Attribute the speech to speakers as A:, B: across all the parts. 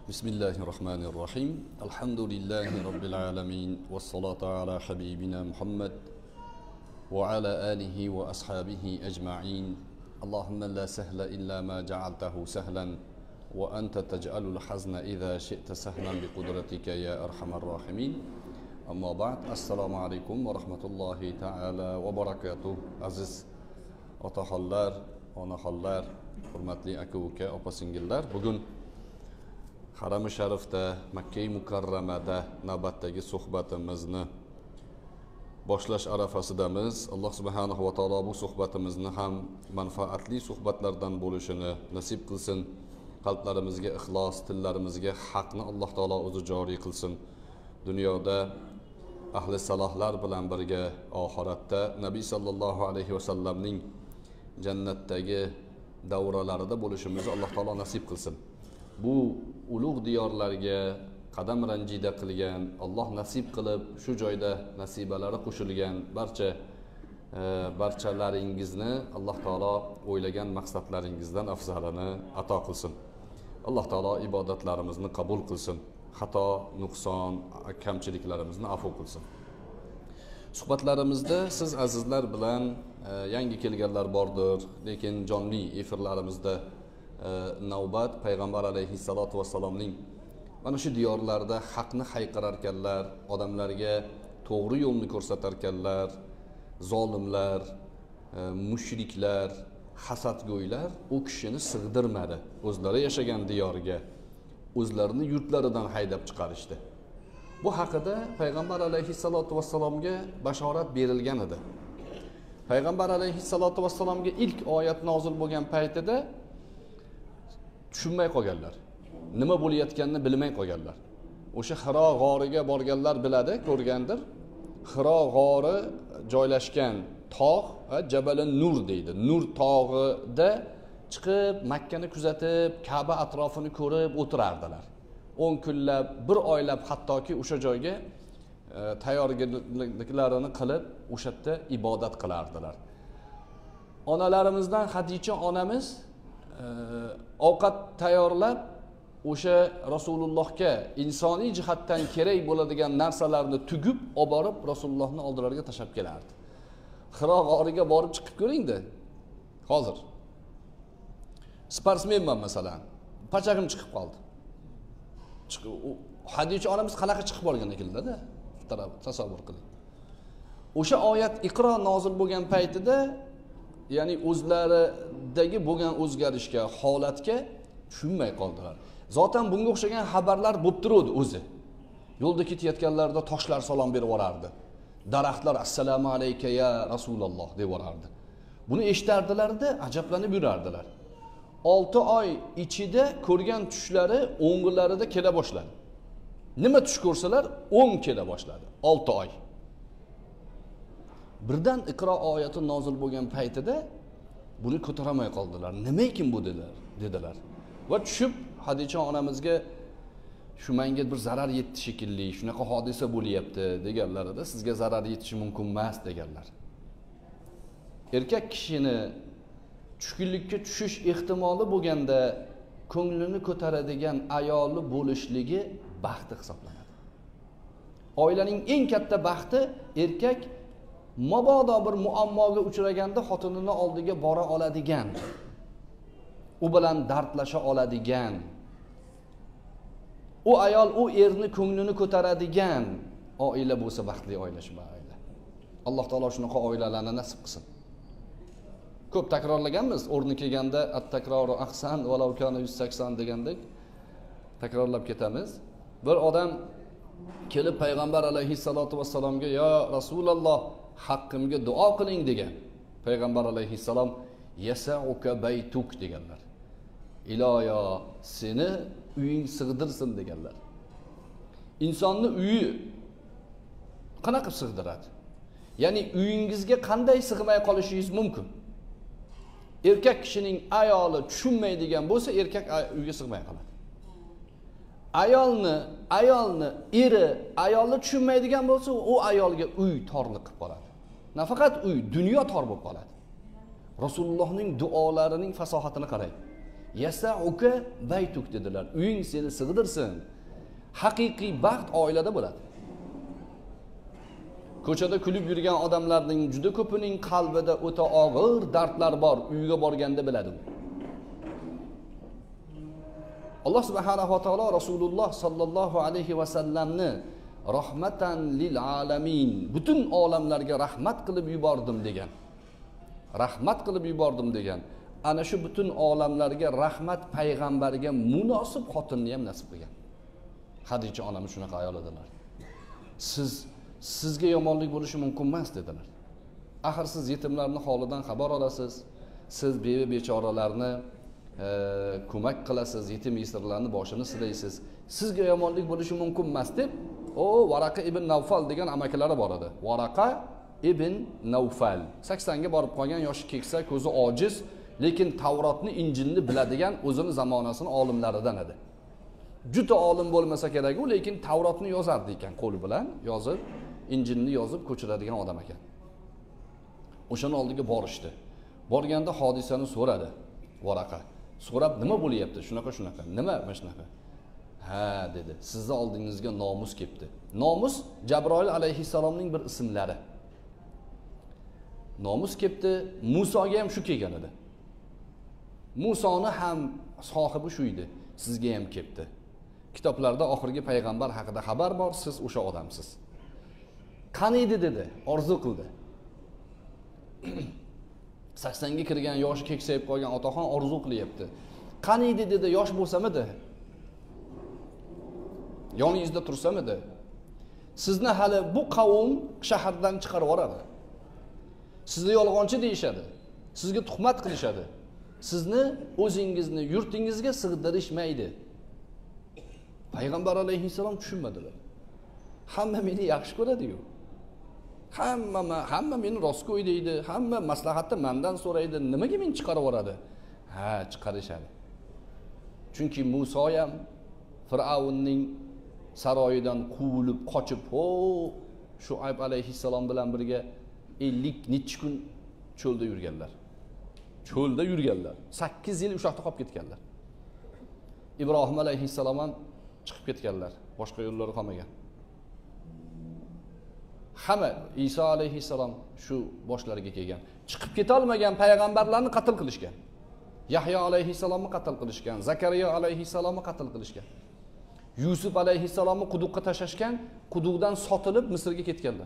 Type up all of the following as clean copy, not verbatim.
A: Bismillahirrahmanirrahim. Alhamdulillahi rabbil alamin wassalatu ala habibina Muhammad wa ala alihi wa ashabihi ajma'in. Allahumma la sahla illa ma ja'altahu sahlan wa anta taj'alul hazna idha shi'ta sahlan biqudratika ya arhamar rahimin. Amma ba'd. Assalomu alaykum va rahmatullohi ta'ala va barakatuh. Aziz otaxonlar, onaxonlar, hurmatli aka-uka, opa-singillar, bugun Haram-ı Sharifda, Makka-i Mukarramada navbatdagi suhbatimizni boshlash arafasidamiz. Alloh subhanahu va taolo bu suhbatimizni ham manfaatli suhbatlardan bo'lishini nasib qilsin. Qalblarimizga ixlos, tillarimizga haqni Alloh taolo o'zi joriy qilsin. Dunyoda ahli salohlar bilan birga oxiratda Nabiy sallallohu alayhi va sallamning jannatdagi davralarida bo'lishimizni Alloh taolo nasib qilsin. Bu ulug' diyorlarga qadam ranjida qilgan, Alloh nasib qilib shu joyda nasibalari qo'shilgan barchalaringizni Alloh taolo o'ylagan maqsadlaringizdan afzalini ato qilsin. Alloh taolo ibodatlarimizni qabul qilsin. Xato, nuqson, kamchiliklarimizni afv qilsin. Suhbatlarimizda siz azizlar bilan yangi kelganlar bordir, lekin jonli efirlarimizda navbat payg'ambar alayhissalatu vassalomning mana shu diyorlarda haqni hayqirarkanlar, odamlarga to'g'ri yo'lni ko'rsatarkanlar, zolimlar, mushriklar, hasadgo'ylar u kishini sig'dirmadi. O'zlari yashagan diyoriga, o'zlarini yurtlaridan haydab chiqarishdi. Bu haqida payg'ambar alayhissalatu vassalomga bashorat berilgan edi. Payg'ambar alayhissalatu vassalomga ilk oyat nozil bo'lgan paytida tushunmay qolganlar. Nima bo'layotganini bilmay qolganlar. O'sha Hiro g'origa borganlar biladi, ko'rgandir. Hiro g'ori joylashgan tog' Jabal-ın Nur deydi. Nur tog'ida chiqib Makkani kuzatib, Ka'ba atrofini ko'rib o'tirardilar. 10 kunlab, bir oylab hattoki o'sha joyga tayyorgarliklarini qilib, o'sha yerda ibodat qilardilar. Onalarimizdan Hadicha onamiz ovqat tayyorlab o'sha Rasulullohga insoniy jihatdan kerak bo'ladigan narsalarni tugib olib borib Rasulullohning oldilariga tashab kelardi. Hiro g'origa borib chiqib ko'ring-da. Hozir sportsmenman masalan, pachag'im chiqib qoldi. Hadicha onamiz qanaqa chiqib borgan ekanlar-da? Tasavvur qiling. O'sha oyat Iqro nozil bo'lgan paytida, ya'ni o'zlaridagi bo'lgan o'zgarishga, holatga tushunmay qoldilar. Zotan bunga o'xshagan xabarlar bo'lib turadi o'zi. Yo'lda ketayotganlarda toshlar salom berib yorardi. Daraxtlar assalomu alayka ya Rasululloh deb yorardi. Buni eshitardilar-da, ajablanib yurardilar. 6 oy ichida ko'rgan tushlari o'nglarida kela boshladi. Nima tush ko'rsalar, o'ng kela boshladi. 6 oy. Birdan Iqro oyati nozil bo'lgan paytida buni ko'taramay qoldilar. Nima ekan bu dedilar. Va tushib Hadicha onamizga shu menga bir zarar yetdi shekilli, shunaqa hodisa bo'lyapti deganlarida, sizga zarar yetishi mumkin emas deganlar. Erkak kishini tushkunlikka tushish ehtimoli bo'lganda ko'nglini ko'taradigan ayoli bo'lishligi baxti hisoblanadi. Oilaning eng katta baxti erkak mabodo bir muammoga uchraganda xotinini oldiga bora oladigan, u bilan dardlasha oladigan, u ayol u erni ko'nglini ko'taradigan oila bo'lsa baxtli oila shu oila. Alloh taolo shunaqa oilalarni nasib qilsin. Ko'p takrorlaganmiz, o'rni kelganda at-takroru ahsan walau kana 180 degandek takrorlab ketamiz. Bir odam kelib payg'ambar alayhissalatu vassalomga "Ya Rasululloh, haqqimga duo qiling" degan. Payg'ambar alayhissalom "Yasauka baytuk" deganlar. Iloyo seni uying sig'dirsin deganlar. Insonni uyi qanaqa sig'diradi? Ya'ni uyingizga qanday sig'may qolishingiz mumkin? Erkak kishining ayoli tushunmaydigan bo'lsa, erkak uyga sig'may qoladi. Ayolni eri ayolni tushunmaydigan bo'lsa, u ayolga uy torliq qilib qoladi. Nafaqat uy, dunyo tor bo'lib qoladi. Rasulullohning duolarining fasohatini qarang. Yasauka baytuk dedilar. Uying seni sig'dirsin. Haqiqiy baxt oilada bo'ladi. Ko'chada kulib yurgan odamlarning juda ko'pining qalbida o'ta og'ir dardlar bor. Uyga borganda biladi. Alloh subhanahu va taolo Rasululloh sallallohu alayhi va sallamni rahmatan lil alamin, butun olamlarga rahmat qilib yubordim degan. Rahmat qilib yubordim degan. Ana shu butun olamlarga rahmat payg'ambarga munosib xotinni ham nasib qilgan. Hadicha onamiz shunaqa ayol edilar. Sizga yomonlik bo'lishi mumkin emas dedilar. Axir siz yetimlarning holidan xabar olasiz. Siz beva bechoralarni ko'mak qilasiz, yetim yesirlarni boshini silaysiz. Sizga yomonlik bo'lishi mumkin emas deb, Varaqa ibn Nawfal degan amakilari bor edi. Varaqa ibn Nawfal 80 ga borib qolgan, yoshi keksa, ko'zi ojiz, lekin Tavrotni, Injilni biladigan o'zini zamonasining olimlaridan edi. Juda olim bo'lmasa kerak u, lekin Tavrotni yozardi ekan, qo'li bilan yozib, Injilni yozib ko'chiradigan odam ekan. O'shaning oldiga borishdi. Borganda hodisani so'radi Varaqa. So'rab, nima bo'lyapti? Shunaqa. Nima mana shunaqa? Ha dedi. Sizning oldingizga nomus kelibdi. Nomus Jabroil alayhissalomning bir ismlari. Nomus kelibdi. Musoga ham shu kelgan edi. Musoni ham sohibi shu edi. Sizga ham kelibdi. Kitoblarda oxirgi payg'ambar haqida xabar bor, siz o'sha odamsiz. Qani edi dedi, orzu qildi. 80 ga kirgan, yoshi keksayib qolgan otaxon orzu qilyapti. Qani edi dedi, yosh bo'lsamidi? Yoningizda tursamidi? Sizni hali bu qavm shahardan chiqarib yuboradi. Sizni yolg'onchi deyishadi. Sizga tuhmat qilishadi. Sizni o'zingizni yurtingizga sig'dirishmaydi. Payg'ambar alayhissalom tushunmadilar. Hamma meni yaxshi ko'radi-yu. Hamma meni rostgo'y deydi, hamma maslahatni mendan so'raydi, nimaga meni chiqarib yuboradi? Ha, chiqarishadi. Chunki Muso ham Fir'avnning saroyidan quvilib qochib, Shuayb alayhissalom bilan birga 50 necha kun cho'lda yurganlar. 8 yil o'sha yoqda qolib ketganlar. Ibrohim alayhissalom ham chiqib ketganlar. Boshqa yo'llari qolmagan. Hamma Iso alayhissalom shu boshlariga kelgan. Chiqib keta olmagan payg'ambarlarni qatl qilishgan. Yahyo alayhissalomni qatl qilishgan, Zakariya alayhissalomni qatl qilishgan. Yusuf alayhissalomni quduqqa tashlashgan, quduqdan sotilib Misrga ketganlar.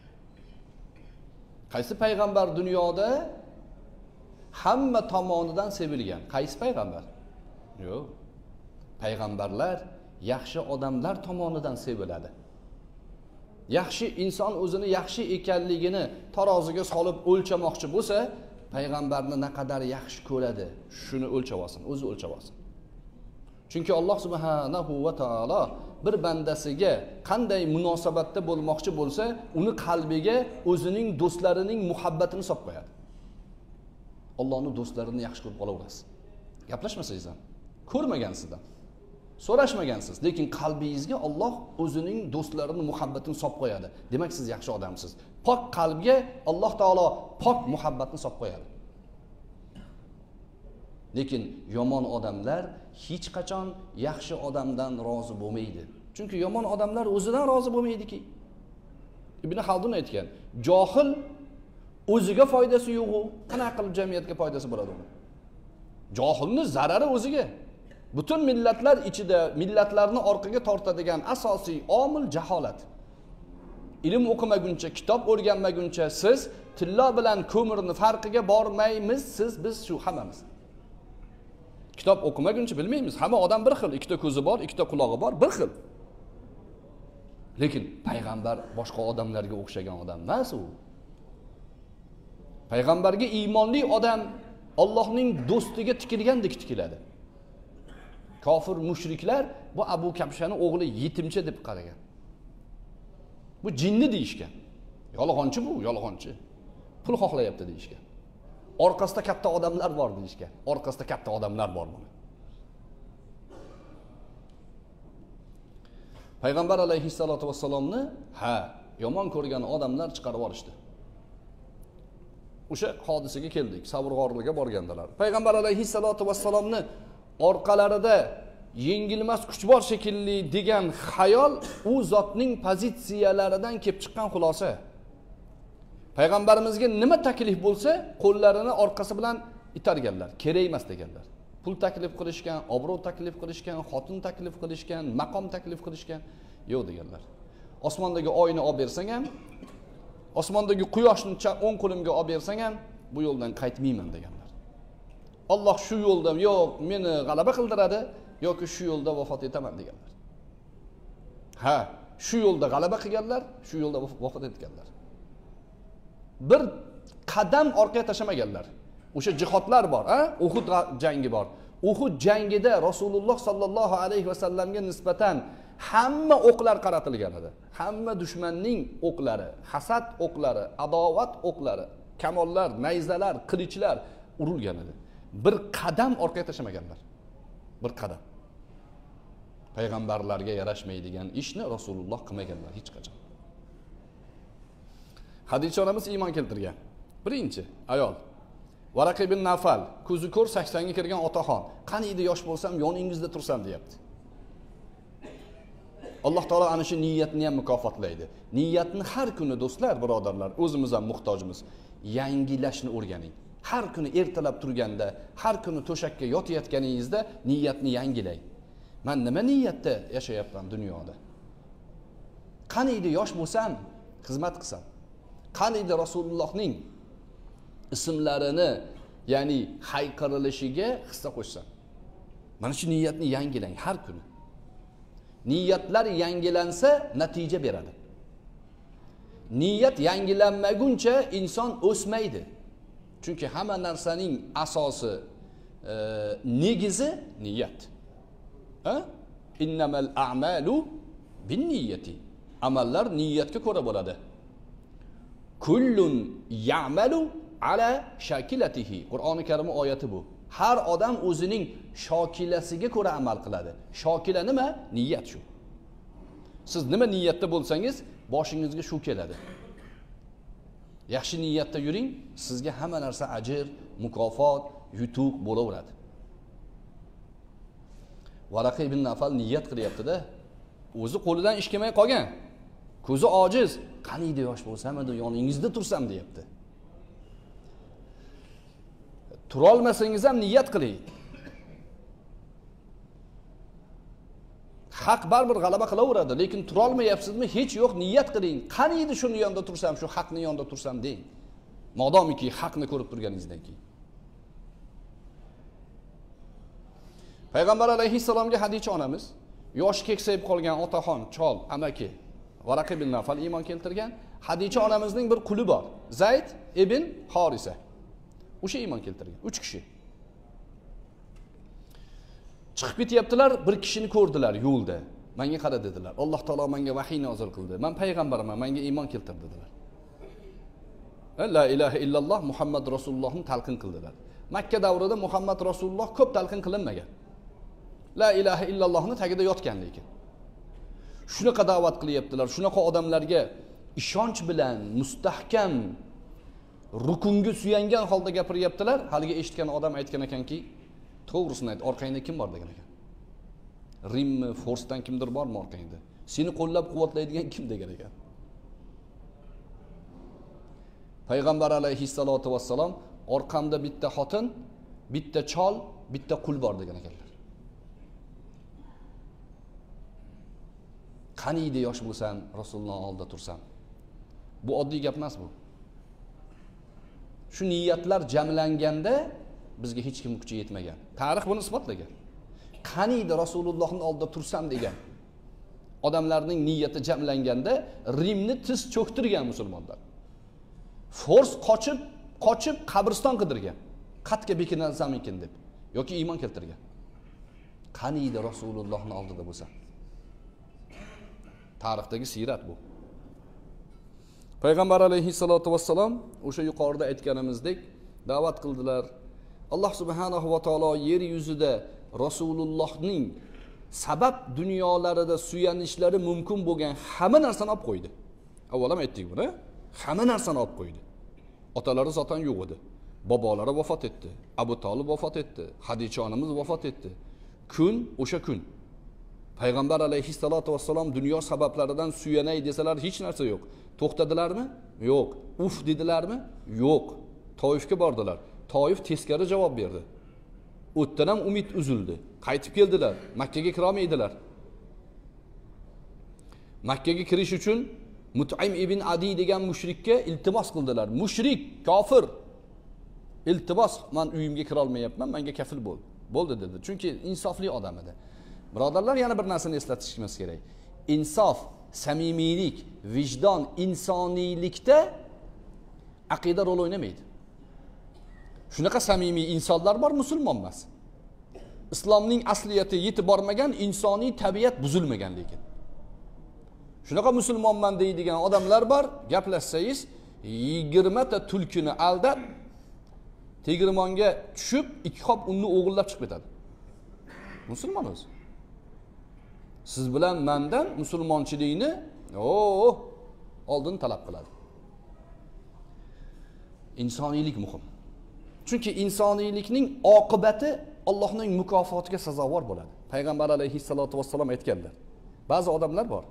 A: Qaysi payg'ambar dunyoda hamma tomonidan sevilgan? Qaysi payg'ambar? Yo'q. Payg'ambarlar yaxshi odamlar tomonidan seviladi. Yaxshi inson o'zini yaxshi ekanligini taroziga solib o'lchamoqchi bo'lsa, payg'ambarni naqadar yaxshi ko'radi, shuni o'lchab olsin, o'zi o'lchab olsin. Chunki Alloh subhanahu va taolo bir bandasiga qanday munosabatda bo'lmoqchi bo'lsa, uni qalbiga o'zining do'stlarining muhabbatini solib qo'yadi. Allohning do'stlarini yaxshi ko'rib qolaverasiz. Gaplashmasangiz ham, ko'rmagansizdan, so'rashmagansiz, lekin qalbingizga Alloh o'zining do'stlarining muhabbatini solib qo'yadi. Demak, siz yaxshi odamsiz. Pok qalbga Alloh taolo pok muhabbatni solib qo'yadi. Lekin yomon odamlar hech qachon yaxshi odamdan rozi bo'lmaydi. Chunki yomon odamlar o'zidan rozi bo'lmaydi-ki. Ibn Xaldun aytgan, johil o'ziga foydasi yo'q-u, qanaqa qilib jamiyatga foydasi bo'ladi uni? Johilning zarari o'ziga. Butun millatlar ichida millatlarni orqaga tortadigan asosiy omil jaholat. Ilm o'qimaguncha, kitob o'rganmaguncha siz tillo bilan ko'mirni farqiga bormaymiz, biz shu hammamiz. Kitob o'qimaguncha bilmaymiz. Hamma odam bir xil, ikkita ko'zi bor, ikkita qulog'i bor, bir xil. Lekin payg'ambar boshqa odamlarga o'xshagan odam emas u. Payg'ambarga iymonli odam Allohning do'stiga tikilgandek tikiladi. Kofir mushriklar bu Abu Kabshani o'g'li yetimcha deb qaragan. Bu jinni deyishgan. Yolg'onchi bu, yolg'onchi. Pul xohlayapti deyishgan. Orqasida katta odamlar bor deyishgan. Orqasida katta odamlar bor buni. Payg'ambar alayhissalatu vassalomni yomon ko'rgan odamlar chiqarib olishdi. O'sha hodisaga keldik. Savr g'orligiga borgandilar. Payg'ambar alayhissalatu vassalomni orqalarida yengilmas kuch bor shekilli degan xayol u zotning pozitsiyalaridan kelib chiqqan xulosa. Payg'ambarimizga nima taklif bo'lsa, qo'llarini orqasi bilan itarganlar, kerak emas deganlar. Pul taklif qilishgan, obro' taklif qilishgan, xotin taklif qilishgan, maqom taklif qilishgan, yo'q deganlar. Osmondagi oyni olib bersang ham, osmondagi quyoshni o'ng qo'limga olib bersang ham, bu yo'ldan qaytmayman deganlar. Alloh shu yo'lda yo'q, meni g'alaba qildiradi yoki shu yo'lda vafot etaman deganlar. Ha, shu yo'lda g'alaba qilganlar, shu yo'lda vafot etganlar. Bir qadam orqaga tashamaganlar. O'sha jihodlar bor, ha? Uhud jangi bor. Uhud jangida Rasululloh sallallohu alayhi va sallamga nisbatan hamma o'qlar qaratilgan edi. Hamma dushmanning o'qlari, hasad o'qlari, adovat o'qlari, kamollar, nayzalar, qilichlar urilgan edi. Bir qadam orqaga tashamaganlar. Bir qadam. Payg'ambarlarga yarashmaydigan ishni Rasululloh qilmaganlar hech qachon. Hadicha onamiz iymon keltirgan. Birinchi ayol Varaq ibn Nafal, ko'zi ko'r 80 ga kirgan otaxon. Qani edi yosh bo'lsam, yoningizda tursam deyapti. Alloh taolo ana shu niyatni ham mukofotlaydi. Niyatni har kuni do'stlar, birodarlar, o'zimiz ham muhtojmiz. Yangilashni o'rganing. Har kuni ertalab turganda, har kuni to'shakka yotayotganingizda niyatni yangilang. Men nima niyatda yashayapman dunyoda? Qani edi yosh bo'lsam, xizmat qilsam. Qani edi Rasulullohning ismlarini, ya'ni hayqirilishiga hissa qo'shsam. Mana shu niyatni yangilang har kuni. Niyatlar yangilansa natija beradi. Niyat yangilanmaguncha inson o'smaydi. Chunki hamma narsaning asosi, negizi niyat. Ha? Innamal a'malu binniyati. Amallar niyatga ko'ra bo'ladi. Kullun ya'malu ala shakilatihi. Qur'oni Karim oyati bu. Har odam o'zining shokilasiga ko'ra amal qiladi. Shokila nima? Niyat shu. Siz nima niyatda bo'lsangiz, boshingizga shu keladi. Yaxshi niyatda yuring, sizga hamma narsa ajr, mukofot, yutuq bo'laveradi. Varaq ibn Nafal niyat qilyapti-da, o'zi qo'lidan ish kelmay qolgan. Ko'zi ojiz, qaniydi yosh bo'lsam edi yoningizda tursam deyapti. Turolmasangiz ham niyat qiling. Haq baribir g'alaba qilaveradi, lekin turolmayapsizmi? Hech yo'q, niyat qiling. Qaniydi shuni yonda tursam, shu haqni yonda tursam deng. Modomiki haqni ko'rib turganingizdan keyin. Payg'ambar alayhissalomga Hadicha onamiz, yoshi keksayib qolgan otaxon, chol, amaki Varaq ibn Nafal iymon keltirgan. Hadicha onamizning bir quli bor, Zayd ibn Horisa. O'sha iymon keltirgan. 3 kishi. Chiqib ketyaptilar, bir kishini ko'rdilar yo'lda. Menga qara dedilar. Alloh taolo menga vahiy nozil qildi. Men payg'ambarman, menga iymon keltir dedilar. La ilaha illalloh Muhammad Rasulullohni talqin qildilar. Makka davrida Muhammad Rasululloh ko'p talqin qilinmagan. La ilaha illallohni tagida yotgan lekin. Shunaqa da'vat qilyaptilar, shunaqa odamlarga ishonch bilan mustahkam rukunga suyangan holda gapiryaptilar. Haliga eshitgan odam aytgan ekanki, to'g'risini ayt, orqangda kim bor degan ekan. Rimmi, Forsdan kimdir bormi orqangda? Seni qo'llab-quvvatlaydigan kim degan ekan. Payg'ambar alayhissalatu vassalom orqamda bitta xotin, bitta chol, bitta qul bor degan ekanlar. Qaniydi yosh bo'lsam, Rasululloh oldida tursam. Bu oddiy gap emas bu. Shu niyatlar jamlanganda bizga hech kim kuchi yetmagan. Tarix buni isbotlagan. Qaniydi Rasulullohning oldida tursam degan odamlarning niyati jamlanganda Rimni tiz cho'ktirgan musulmonlar. Fors qochib qabriston qidirgan. Qatga bekinalsamikin deb yoki iymon keltirgan. Qaniydi Rasulullohning oldida bo'lsa. Tarixdagi siyrat bu. Payg'ambar alayhissalatu vassalom o'sha yuqorida aytganimizdek da'vat qildilar. Alloh subhanahu va taolo yer yuzida Rasulullohning sabab dunyolarida suyanishlari mumkin bo'lgan hamma narsani olib qo'ydi. Avval ham aytdik buni. Hamma narsani olib qo'ydi. Otalari zotan yo'q edi. Bobolari vafot etdi. Abu Talib vafot etdi. Hadicha onamiz vafot etdi. kun o'sha kun. Payg'ambar alayhissalatu vassalom dunyo sabablaridan suyanay desalar hech narsa yo'q. To'xtadilarmi? Yo'q. Uf dedilarmi? Yo'q. Toifga bordilar. Toif teskari javob berdi. O'tdan ham umid uzildi. Qaytib keldilar. Makkaga kira olmaydilar. Makkaga kirish uchun Mut'im ibn Adi degan mushrikka iltimos qildilar. Mushrik, kofir. Iltimos, men uyimga kira olmayapman, menga kafil bo'l. Bo'ldi dedi. Chunki insofli odam edi. Birodarlar, yana bir narsani eslatishimiz kerak. Insof, samimiylik, vijdon, insoniylikda aqida rol o'ynamaydi. Shunaqa samimiy insonlar bor, musulmon emas. Islomning asliyati yetib bormagan, insoniy tabiat buzilmagan lekin. Shunaqa musulmonman deydigan odamlar bor, gaplashsangiz 20 ta tulkini aldab, tegirmonga tushib, 2 qop unni o'g'irlab chiqib ketadi. Musulmon o'zi. Siz bilan mendan musulmonchilikni oldin talab qiladi. Insoniylik muhim. Chunki insoniylikning oqibati Allohning mukofotiga sazovor bo'ladi. Payg'ambar alayhissalatu vassalom aytganlar. Ba'zi odamlar bor.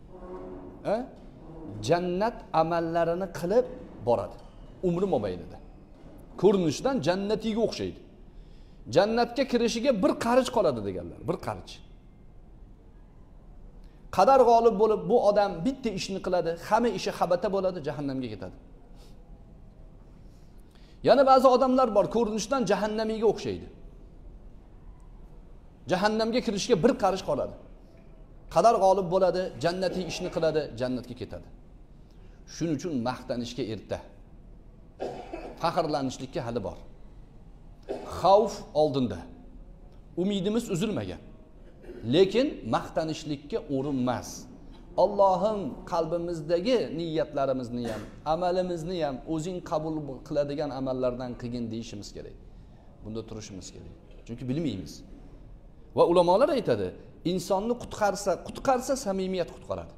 A: Jannat amallarini qilib boradi. Umri mobaynida. Ko'rinishidan jannatiga o'xshaydi. Jannatga kirishiga bir qarich qoladi deganlar, bir qarich. Qadar g'olib bo'lib bu odam bitta ishni qiladi, hamma ishi xabata bo'ladi, jahannamga ketadi. Yana ba'zi odamlar bor, ko'rinishidan jahannamiga o'xshaydi. Jahannamga kirishga bir qarich qoladi. Qadar g'olib bo'ladi, jannatiy ishni qiladi, jannatga ketadi. Shuning uchun maqtanishga erta. Faxrlanishlikka hali bor. Xavf oldinda. Umidimiz uzilmagan. Lekin maqtanishlikka o'rin emas. Allohim qalbimizdagi niyatlarimizni ham, amalimizni ham o'zing qabul qiladigan amallardan qilgin deyishimiz kerak. Bunda turishimiz kerak. Chunki bilmaymiz. Va ulamolar aytadi, insonni qutqarsa samimiyat qutqaradi.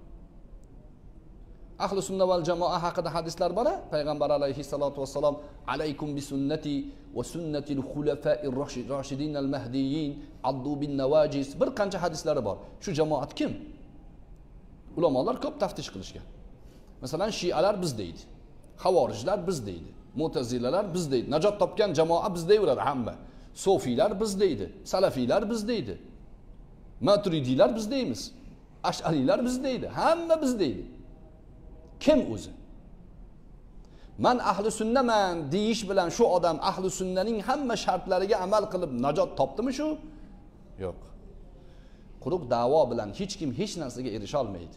A: Ahli sunna val jamoa haqida hadislar bor. Payg'ambar alayhissalatu vassalom alaykum bi sunnati va sunnatil xulafa'ir roshidin al mahdiyyin addu bin nawajis bir qancha hadislari bor. Shu jamoat kim? Ulamolar ko'p taftish qilishgan. Masalan, Shialar biz deydi. Havorijlar biz deydi. Mu'tazilalar biz deydi. Najot topgan jamoa biz deyveradi hamma. Sofiylar biz deydi. Salafiylar biz deydi. Maturidiylar biz deymiz. Ash'ariylar biz deydi. Hamma biz deydi. Kim o'zi? Men ahli sunnaman deyish bilan shu odam ahli sunnaning hamma shartlariga amal qilib najot topdimi shu? Yo'q. Quruq da'vo bilan hech kim hech narsaga erisha olmaydi.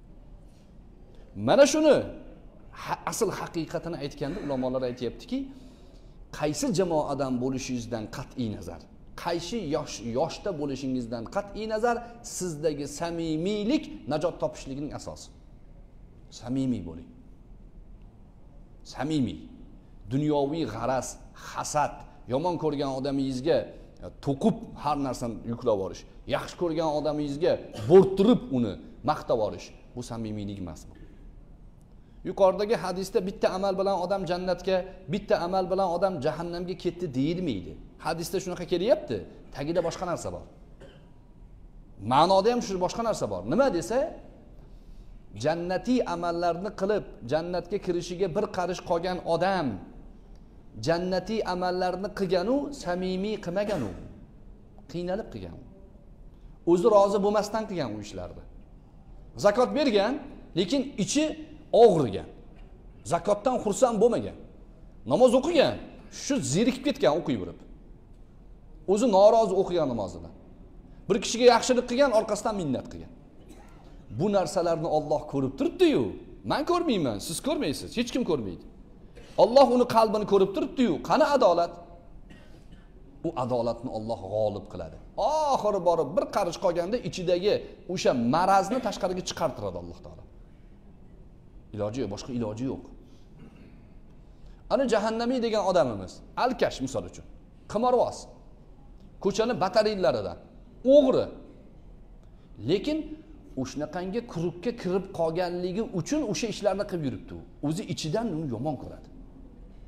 A: Mana shuni asl haqiqatini aytganda ulamolar aytayaptiki, qaysi jamoadan bo'lishingizdan qat'iy nazar, qaysi yoshda bo'lishingizdan qat'iy nazar sizdagi samimiylik najot topishligining asosi. Samimiy bo'ling. Samimiy. Dunyoviy g'araz, hasad, yomon ko'rgan odamingizga to'qib har narsani yuklab olish, yaxshi ko'rgan odamingizga bo'rttirib uni maqtab olish, bu samimiylik emas bu. Yuqoridagi hadisda bitta amal bilan odam jannatga, bitta amal bilan odam jahannamga ketdi deyilmaydi. Hadisda shunaqa kelyapti, tagida boshqa narsa bor. Ma'noda ham shu boshqa narsa bor. Nima desa, jannatiy amallarni qilib jannatga kirishiga bir qarish qolgan odam jannatiy amallarni qilganu samimiy qilmaganu, qiynalib qilgan. O'zi rozi bo'lmasdan qilgan u ishlarni. Zakot bergan, lekin ichi og'rigan. Zakotdan xursand bo'lmagan. Namoz o'qigan, shu zerikib ketgan o'qiyverib. O'zi norozi o'qigan namozidan. Bir kishiga yaxshilik qilgan, orqasidan minnat qilgan. Bu narsalarni Alloh ko'rib turibdi-yu. Men ko'rmayman, siz ko'rmaysiz, hech kim ko'rmaydi. Alloh uni qalbini ko'rib turibdi-yu. Qani adolat? U adolatni Alloh g'olib qiladi. Oxiri borib bir qarish qolganda ichidagi o'sha marazni tashqariga chiqartiradi Alloh taolo. Iloji yo'q, boshqa iloji yo'q. Ana jahannamiy degan odamimiz, alkash misol uchun, qimorvoz, ko'chani batariyalaridan, o'g'ri. Lekin o'shnaqangi kurukka kirib qolganligi uchun o'sha ishlarni qilib yuribdi. O'zi ichidan uni yomon ko'radi.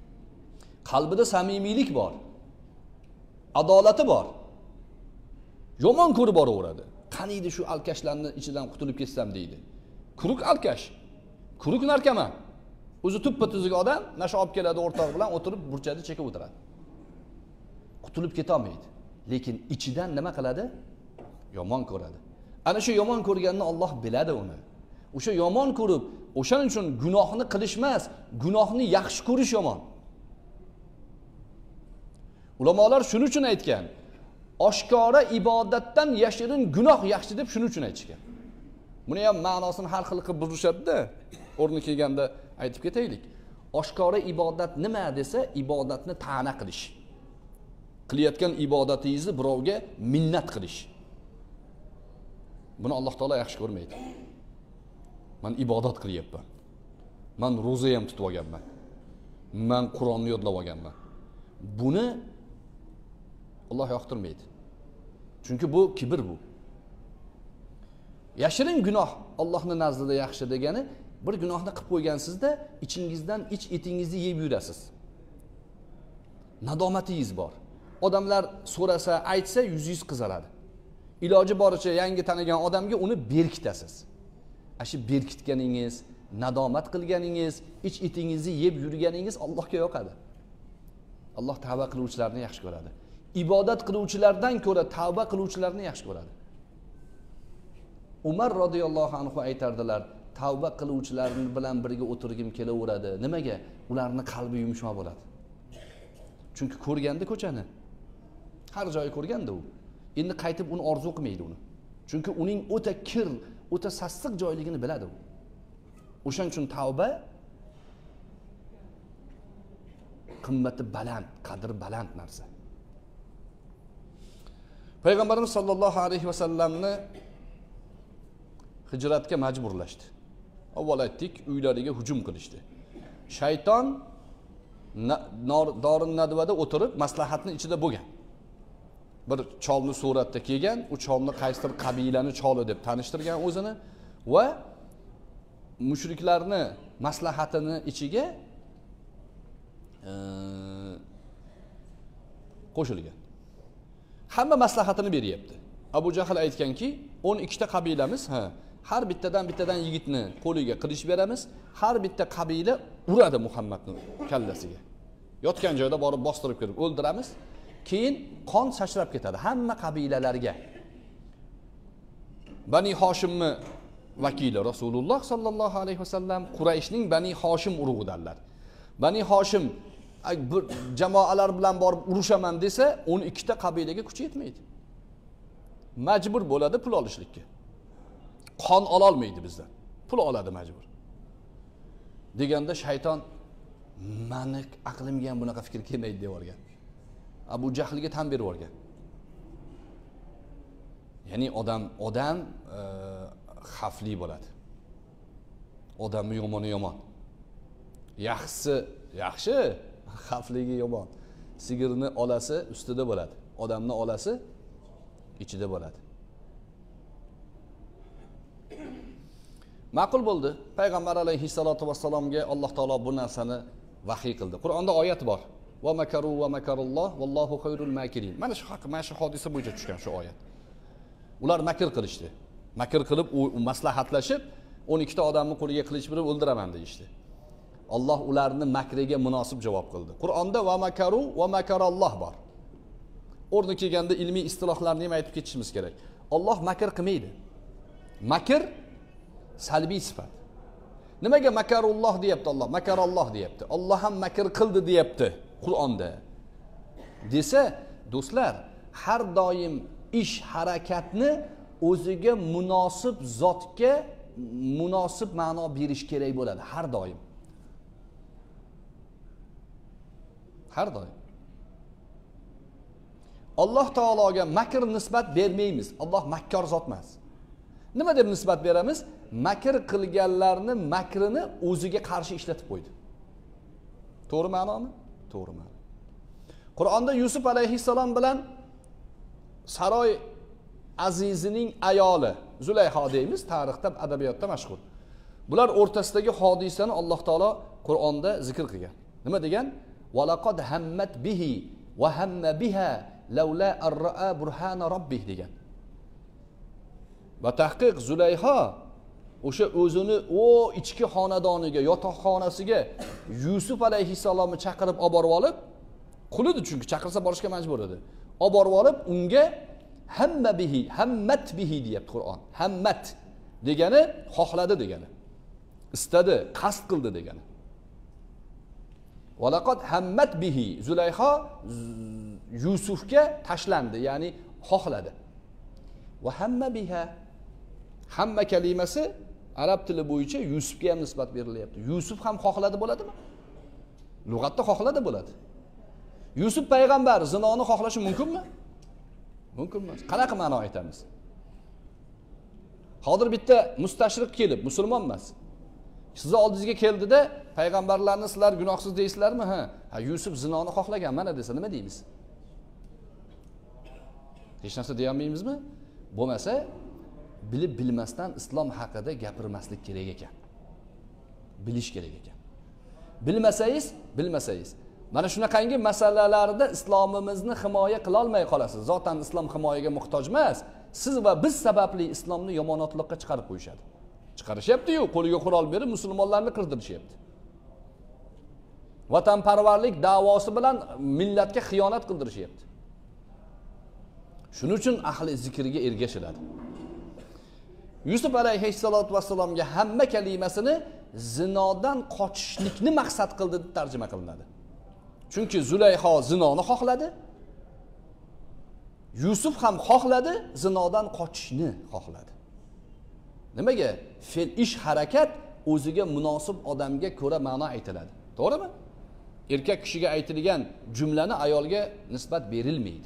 A: Qalbida samimiylik bor. Adolati bor. Yomon ko'rib boraveradi. Qaniydi shu alkashlarning ichidan qutulib ketsam deydi. Quruq alkash. Quruq narkoman. O'zi tuppa-tuzuk odam, nasha olib keladi o'rtoq bilan o'tirib burchada chekib o'tiradi. Qutulib keta olmaydi. Lekin ichidan nima qiladi? Yomon ko'radi. Ana shu yomon ko'rganni Alloh biladi uni. O'sha yomon ko'rib, o'shaning uchun gunohni qilish emas, gunohni yaxshi ko'rish yomon. Ulamolar shuning uchun aytgan, oshkora ibodatdan yashirin gunoh yaxshi deb shuning uchun aytishgan. Buni ham ma'nosini har xil qilib buzishadi-da. O'rni kelganda aytib ketaylik. Oshkora ibodat nima desa, ibodatni ta'na qilish. Qilayotgan ibodatingizni birovga minnat qilish. Buni Alloh taolo yaxshi ko'rmaydi. Men ibodat qilyapman. Men roza ham tutib olganman. Men Qur'onni yodlab olganman. Buni Alloh yoqtirmaydi. Chunki bu kibr bu. Yashirin gunoh Allohning nazdida yaxshi degani, bir gunohni qilib qo'ygansizda, ichingizdan etingizni yeb yurasiz. Nadomatingiz bor. Odamlar so'rasa, aytsa, yuzingiz qizaradi. Iloji boricha yangi tanigan odamga uni berkitasiz. Ashi berkitganingiz, nadomat qilganingiz, etingizni yeb yurganingiz Allohga yoqadi. Alloh tavba qiluvchilarni yaxshi ko'radi. Ibodat qiluvchilardan ko'ra tavba qiluvchilarni yaxshi ko'radi. Umar radhiyallohu anhu aytardilar, tavba qiluvchilarning bilan birga o'tirgim kelaveradi. Nimaga? Ularning qalbi yumshoq bo'ladi. Chunki ko'rganda ko'chani, har joyi ko'rganda u. Endi qaytib uni orzu qilmaydi uni. Chunki uning o'ta kir, o'ta sassiq joyligini biladi u. O'shaning uchun tavba qimmati baland, qadri baland narsa. Payg'ambarimiz sollallohu alayhi vasallamni hijratga majburlashdi. Avval aytdik, uylariga hujum qilishdi. Shayton Dorin Nadvada o'tirib maslahatni ichida bo'lgan. Bir cholni suratda kelgan, u cholni qaysidir qabilani choli deb tanishtirgan o'zini va mushriklarni maslahatini ichiga qo'shilgan. Hamma maslahatini beryapti. Abu Jahl aytganki, 12 ta qabilamiz, har bittadan yigitni qo'liga qilich beramiz, har bitta qabila uradi Muhammadning kallasiga. Yotgan joyda borib bostirib kirib o'ldiramiz. Keyin qon sachrab ketadi hamma qabilalarga. Bani Hoshimni vakili Rasululloh sallallohu alayhi vasallam Qurayshning Bani Hoshim urug'idanlar. Bani Hoshim jamoalar bilan borib urushaman desa, 12 ta qabilaga kuchi yetmaydi. Majbur bo'ladi pul olishlikka. Qon ola olmaydi bizdan. Pul oladi majbur. Deganda shayton meni aqlimga ham bunaqa fikr kelmaydi deb o'rgan. Abu Jahlga tan berib o'rgan. Ya'ni odam xavfli bo'ladi. Odamning yomoni yomon. Yaxshi, xavfligi yomon. Sigirni olasi ustida bo'ladi. Odamni olasi ichida bo'ladi. Ma'qul bo'ldi. Payg'ambar alayhissalatu vassalomga Alloh taolo bu narsani vahiy qildi. Qur'onda oyat bor. Va makaru va makarulloh vallohu xayrul makirin. Mana shu hodisa bo'yicha tushgan shu oyat. Ular makr qilishdi. Makr qilib maslahatlashib 12 ta odamni qo'liga qilich berib o'ldiraman deyishdi. Alloh ularni makriga munosib javob qildi. Qur'onda va makaru va makaralloh bor. O'rni kelganda ilmiy istilohlarni ham aytib ketishimiz kerak. Alloh makr qilmaydi. Makr salbiy sifat. Nimaga makarulloh deyapti Alloh? Makaralloh deyapti. Alloh ham makr qildi deyapti Qur'onda. Desa, do'stlar, har doim ish harakatni o'ziga munosib zotga munosib ma'no berish kerak bo'ladi har doim. Har doim. Alloh taologa makr nisbat bermaymiz. Alloh makkor zot emas. Nima deb nisbat beramiz? Makr qilganlarni makrini o'ziga qarshi ishlatib qo'ydi. To'g'ri ma'nomi? To'g'ri ma'no. Qur'onda Yusuf alayhissalom bilan saroy azizining ayoli Zulayho deymiz, tarixda, adabiyotda mashhur. Bular o'rtasidagi hodisani Alloh taolo Qur'onda zikr qilgan. Nima degan? Va laqad hammat bihi va hamma biha laula ar-ra'a burhana rabbih degan. Va tahqiq Zulayha o'sha o'zini o ichki xonadoniga, yotoqxonasiga Yusuf alayhissalomni chaqirib olib borib olib, qul edi chunki chaqirsa borishga majbur edi. Olib borib olib unga hammat bihi deyapti Qur'on. Hammat degani xohladi degani. Istadi, qasd qildi degani. Valaqad hammat bihi Zulayha Yusufga tashlandi, ya'ni xohladi. Va hamma biha, hamma kalimasi arab tili bo'yicha Yusufga ham nisbat berilyapti. Yusuf ham xohladi bo'ladimi? Lug'atda xohladi bo'ladi. Yusuf payg'ambar zinoni xohlashi mumkinmi? Mumkin emas. Qanaqa ma'no aytamiz? Hozir bitta mustashriq kelib, musulmon emas. Sizni oldingizga keldida, payg'ambarlarni sizlar gunohsiz deysizlarmi? Ha, Yusuf zinoni xohlagan mana desa nima deymiz? Hech narsa deya olmaymizmi? Bo'lmasa, bilib bilmasdan islom haqida gapirmaslik kerak ekan. Bilish kerak ekan. Bilmasangiz, mana shunaqangi masalalarda islomimizni himoya qila olmay qolasiz. Zotan islom himoyaga muhtoj emas. Siz va biz sababli islomni yomonotliqqa chiqarib qo'yishadi. Chiqarishyapti-yu, qo'liga qurol berib musulmonlarni qirdirishyapti. Vatanparvarlik da'vosi bilan millatga xiyonat qildirishyapti. Shuning uchun ahli zikrga ergashiladi. Yusuf alayhissalatu vassalomga hamma kalimasini zinodan qochishlikni maqsad qildi deb tarjima qilinadi. Chunki Zulayha zinoni xohladi. Yusuf ham xohladi, zinodan qochishni xohladi. Nimaga? Fe'l ish harakat o'ziga munosib odamga ko'ra ma'no aytiladi. To'g'rimi? Erkak kishiga aytilgan jumlani ayolga nisbat berilmaydi.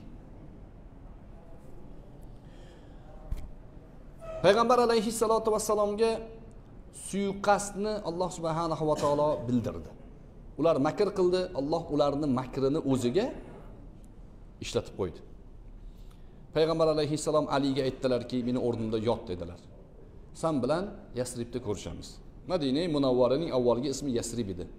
A: Payg'ambar alayhissalatu vassalomga suiqasdni Alloh subhanahu va taolo bildirdi. Ular makr qildi, Alloh ularning makrini o'ziga ishlatib qo'ydi. Payg'ambar alayhissalom Aliga aytdilarki, meni o'rnimda yot dedilar. Sen bilan Yasribda ko'rishamiz. Madina-i Munawvaraning avvalgi ismi Yasrib edi.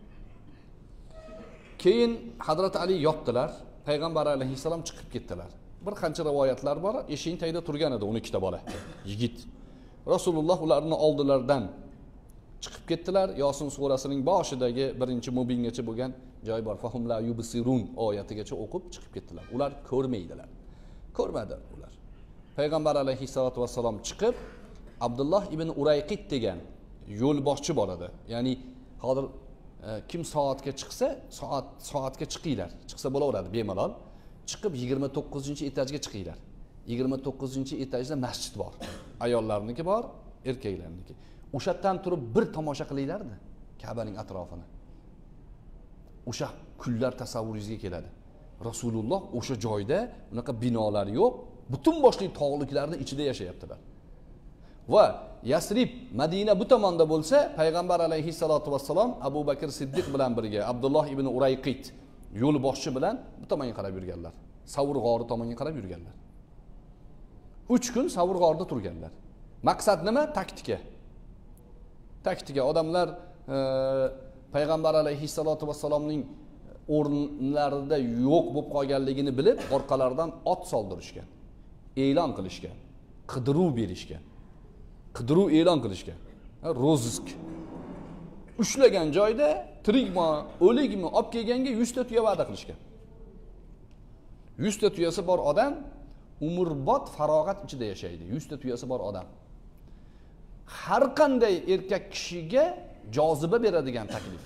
A: Keyin Hazrat Ali yotdilar, Payg'ambar alayhissalom chiqib ketdilar. Bir qancha rivoyatlar bor, eshik tagida turgan edi 12 ta bola, yigit. Rasululloh ularni oldilaridan chiqib ketdilar. Yosin surasining boshidagi 1-mubingacha bo'lgan joy bor. Fahum la yubsirun oyatigacha o'qib chiqib ketdilar. Ular ko'rmaydilar. Ko'rmadi ular. Payg'ambar alayhissalatu vassalom chiqib Abdullah ibn Urayqit degan yo'lboshchi bor edi. Ya'ni hozir kim soatga chiqsa, soatga chiqinglar. Chiqsa bo'laveradi bemalol. Chiqib 29-etajga chiqinglar. 29-etajda masjid bor. Ayollarniki bor, erkaklarniki. O'shatdan turib bir tomosha qilinglar-da Ka'baning atrofini. O'sha kunlar tasavvuringizga keladi. Rasululloh o'sha joyda unaqa binolar yo'q, butun boshli tog'liklarning ichida yashayaptilar. Va Yasrib, Madina bu tomonda bo'lsa, Payg'ambar alayhissalatu vassalom Abu Bakr Siddiq bilan birga Abdulloh ibn Urayqit yo'lboshchi bilan bu tomonga qarab yurganlar. Savr g'ori tomonga qarab yurganlar. 3 kun Savr g'orida turganlar. Maqsad nima? Taktika. Odamlar Payg'ambar alayhissalatu vassalomning o'rinlarida yo'q bo'lib qolganligini bilib, orqalaridan ot soldirishgan. E'lon qilishgan. Qidiruv berishgan. Qidiruv e'lon qilishgan. Rozisk. Ushlagan joyda tirikmi, o'likmi olib kelganga 100 ta tuya va'da qilishgan. 100 ta tuyasi bor odam umrbod farog'at ichida yashaydi. 100 ta tuyasi bor odam. Har qanday erkak kishiga joziba beradigan taklif.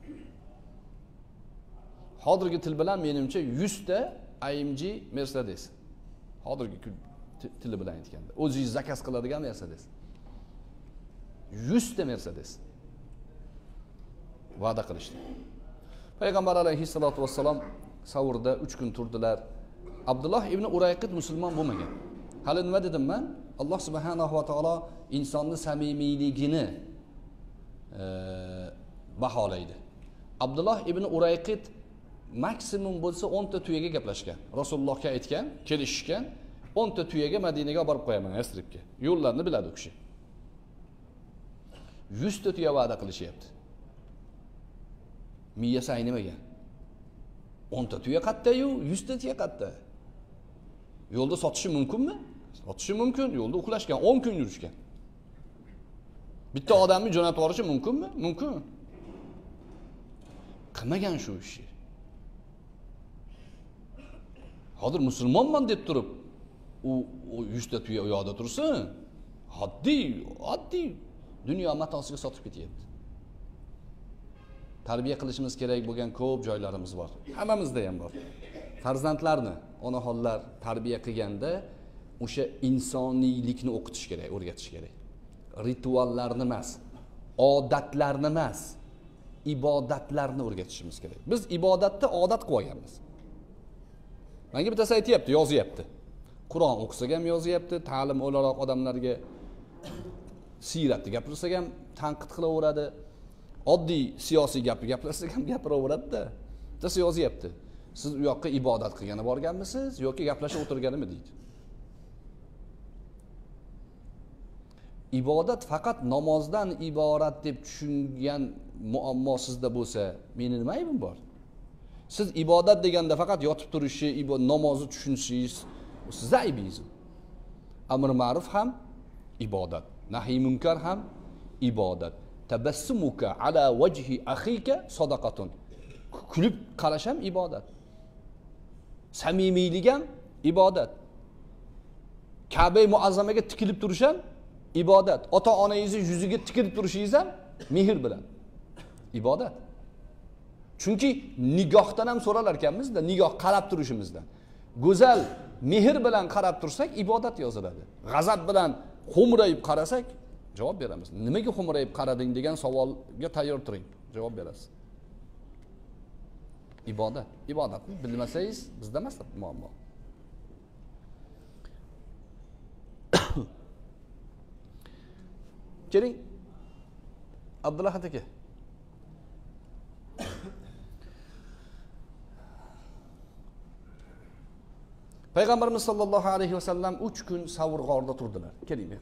A: Hozirgi til bilan menimcha 100 ta AMG Mercedes. Hozirgi tili bilan aytganda, o'zingiz zakaz qiladigan Mercedes. 100 ta Mercedes va'da qilishdi. Payg'ambar alayhissalatu vassalom Savrda 3 kun turdilar. Abdullah ibn Urayqit musulmon bo'lmagan. Hali nima dedim men? Alloh subhanahu va taolo insonni samimiyligini baholaydi. Abdullah ibn Urayqit maksimum bo'lsa 10 ta tuyaga gaplashgan. Rasulullohga aytgan, kelishishgan, 10 ta tuyaga Madinaga olib borib qo'yaman, Yasribga. Yo'llarni biladi u kishi. 100 ta tuya va'da qilishyapti. Miyasi aynimagan. 10 ta tuya qatta-yu, 100 ta tuya qatta. Yo'lda sotishi mumkinmi? Otishi mumkin, yo'lda uxlashgan, 10 kun yurishgan. Bitta odamni jo'natib yuborishi mumkinmi? Mumkin. Qilmagan shu ishni. Hozir musulmonman deb turib, u 100 ta tuya u yoqda tursin. Oddiy dunyo matosiga sotib ketyapti. Tarbiya qilishimiz kerak bo'lgan ko'p joylarimiz bor. Hammamizda ham bor. Farzandlarni onaxonlar tarbiya qilganda o'sha insoniylikni o'qitish kerak, o'rgatish kerak. Rituallarni emas, odatlarni emas, ibodatlarni o'rgatishimiz kerak. Biz ibodatni odat qilib olganmiz. Menga bittasi aytayapti, yozyapti. Qur'on o'qisak ham yozyapti, ta'lim o'laroq odamlarga siyratni gapirsak ham tanqid qilaveradi. Oddiy siyosiy gapni gapirsak ham gapiraveradi-da. Bittasi yozyapti. Siz u yoqqa ibodat qilgani borganmisiz yoki gaplashib o'tirganimi deydi. Ibodat faqat namozdan iborat deb tushungan muammo sizda bo'lsa, meni nima aybim bor? Siz ibodat deganda faqat yotib turishi, namozni tushunishingiz, siz aybingiz. Amr ma'ruf ham ibodat, nahiy munkar ham ibodat. Tabassumuka ala wajhi akhika sadaqatun. Kulib qarash ham ibodat. Samimiylik ham ibodat. Ka'ba muazzamaga tikilib turish ham ibodat. Ota-onangizni yuziga tikilib turishingiz ham mehr bilan ibodat. Chunki nigohdan ham so'ralar ekanmiz-da, nigoh qarab turishimizdan. Go'zal mehr bilan qarab tursak ibodat yoziladi. G'azab bilan xo'mrayib qarasak javob beramiz. Nimaga xo'mrayib qarading degan savolga tayyor turing, javob berasiz. Ibodat. Ibodatni bilmasangiz bizda emas muammo. Keling. Abdullah aka. Payg'ambarimiz sollallohu alayhi vasallam 3 kun Savr g'orida turdilar. Keling.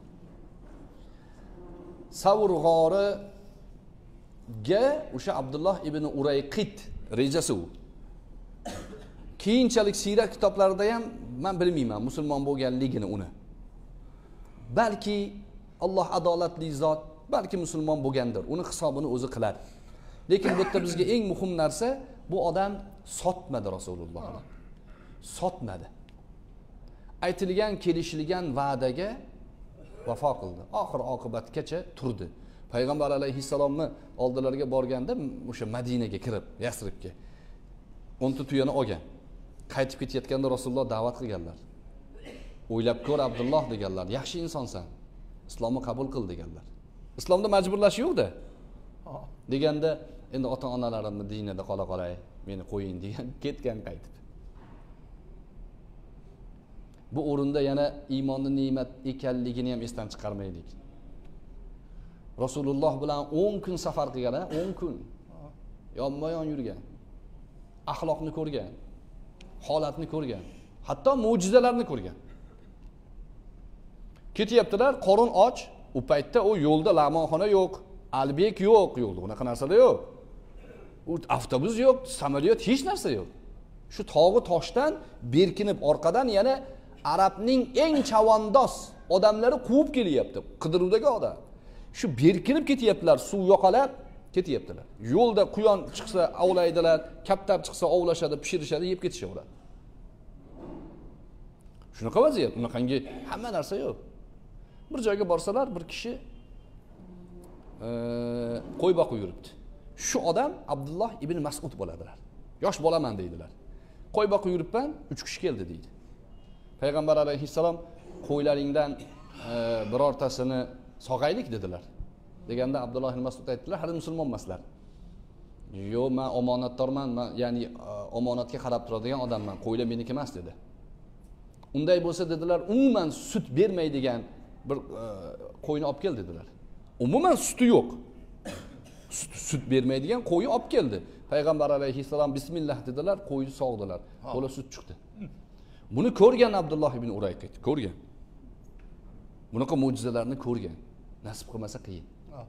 A: Savr g'origa o'sha Abdullah ibn Urayqit rejasi u. Keyinchalik siyrat kitoblarida ham men bilmayman musulmon bo'lganligini uni. Balki Alloh adolatli zot, balki musulmon bo'lgandir. Uni hisobini o'zi qiladi. Lekin bu yerda bizga eng muhim narsa, bu odam sotmadi Rasulullohni. Sotmadi. Aytilgan, kelishilgan va'daga vafo qildi. Oxir oqibatgacha turdi. Payg'ambar alayhissalomni oldilariga borganda o'sha Madinaga kirib, Yasribga 10 ta tuyani olgan. Qaytib ketayotganda Rasululloh da'vat qilganlar. O'ylab ko'r Abdulloh deganlar. Yaxshi insonsan. Islomni qabul qil deganlar. Islomda majburlash yo'q-da. Deganda endi ota-onalarimni dinida qolay, meni qo'ying degan ketgan qaytib. Bu o'rinda yana iymonning ne'mat ekanligini ham esdan chiqarmaylik. Rasululloh bilan 10 kun safar qilgan, 10 kun. Yonma-yon yurgan. Axloqni ko'rgan, holatni ko'rgan, hatto mo'jizalarni ko'rgan. Ketyaptilar, qorin och, u paytda o yo'lda lamonxona yo'q, albek yo'q, yo'lda unaqa narsalar yo'q. U avtobus yo'q, samolyot, hech narsa yo'q. Shu tog'i toshdan berkinib orqadan yana Arabning eng chavandoz odamlari quvib kelyapti. Qidiruvdagi odam. Shu berkinib ketyaptilar, suv yo'qolab ketyaptilar. Yo'lda quyon chiqsa ovlaydilar, kaptar chiqsa ovlashadi, pishirishadi, yeb ketishaveradi. Shunaqa vaziyat, unaqangi hamma narsa yo'q. Bir joyga borsalar, bir kishi qo'y boqib yuribdi. Shu odam Abdullah ibn Mas'ud bo'ladilar. Yosh bolaman deydilar. Qo'y boqib yuribman, 3 kishi keldi deydi. Payg'ambar alayhissalom qo'ylaringdan birortasini sog'aylik dedilar. Deganda Abdullah ibn Mas'ud aytdilar, hali musulmon emaslar. Yo'q, men omonatdorman, men ya'ni omonatga qarab turadigan odamman. Qo'ylar meniki emas dedi. Unday bo'lsa dedilar, umuman sut bermaydigan bir qo'yni olib kel dedilar. Umuman suti yo'q. Sut bermaydigan qo'yni olib keldi. Payg'ambar alayhissalom bismillah dedilar, qo'yni sog'dilar. Qo'la sut chiqdi. Buni ko'rgan Abdullah ibn Urayqit, ko'rgan. Bunaqa mo'jizalarni ko'rgan. Nasib qilmasa qiyin.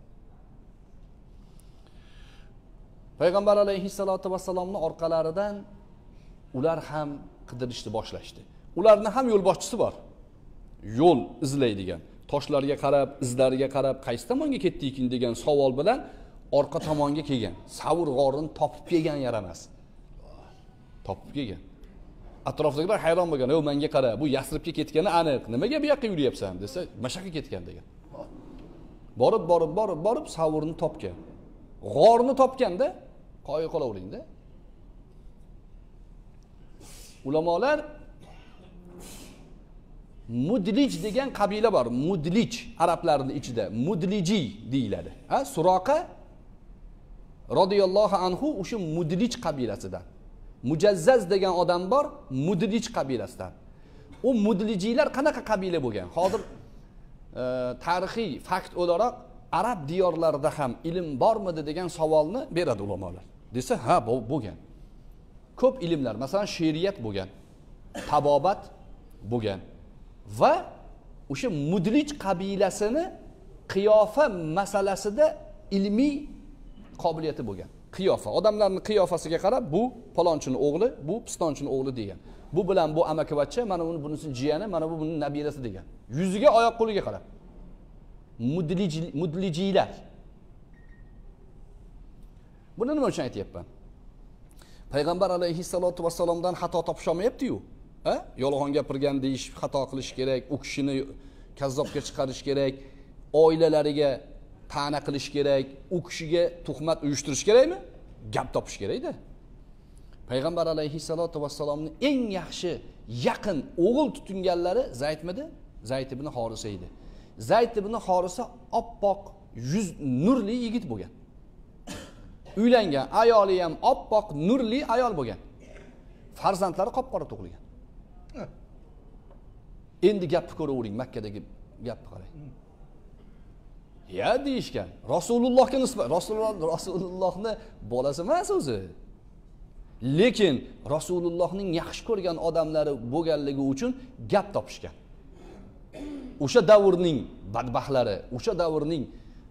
A: Payg'ambar alayhissalatu vassalomning orqalaridan ular ham qidirishni boshlashdi. Ularning ham yo'lboshchisi bor. yo'l izlaydigan, toshlarga qarab, izlariga qarab qaysi tomonga ketdiykin degan savol bilan orqa tomonga kelgan. Savr g'orini topib kelgan yaramas. Topib kelgan. Atrofdagilar hayron bo'lgan. "Ey, menga qara, bu Yasribga ketgani aniq. Nimaga bu yoqqa yurayapsan?" desa, "Mashaqqa ketgan" degan. Borib Savrni topgan. G'orni topganda qo'ya qolavering-da. Ulamolar Mudlij degan qabila bor. Mudlij arablarning ichida Mudliji deyiladi. Ha, Suroqa radhiyallohu anhu o'sha Mudlij qabilasidan. Mujazzaz degan odam bor, Mudlij qabilasidan. U Mudlijiylar qanaqa qabila bo'lgan? Hozir tarixiy fakt o'laroq arab diyorlarida ham ilm bormidi degan savolni beradi ulamolar. Desa, ha, bo'lgan. Ko'p ilmlar, masalan, she'riyat bo'lgan, tabobat bo'lgan va o'sha Mudlij qabilasini qiyofa masalasida ilmiy qobiliyati bo'lgan. Qiyofa, odamlarning qiyofasiga qarab, bu palonchining o'g'li, bu pistonchining o'g'li degan. Bu bilan bu amakivachcha, mana bunisi jiyani, mana bu buning nabirasi degan. Yuziga, oyoq qo'liga qarab. Mudlijiylar. Buni nima uchun aytyapman? Payg'ambar alayhissalatu vassalomdan xato topish olmayapti-yu. Yolg'on gapirgan deyish, xato qilish kerak, u kishini kazzobga chiqarish kerak, oilalariga ta'na qilish kerak, u kishiga tuhmat uyushtirish kerakmi? Gap topish kerak-da. Payg'ambar alayhissalatu vassalomning eng yaxshi yaqin o'g'il tutinganlari Zaydmidi? Zayd ibn Horisa edi. Zayd ibn Horisa oppoq, yuz nurli yigit bo'lgan. Uylangan, ayoli ham oppoq, nurli ayol bo'lgan. Farzandlari qop-qora tug'ilgan. Endi gapni ko'ravering, Makkadagi gapni qarang. Ya deyishgan. Rasulullohga nisbat, Rasulullohning bolasi emas o'zi. Lekin Rasulullohning yaxshi ko'rgan odamlari bo'lganligi uchun gap topishgan. O'sha davrning badbaxtlari, o'sha davrning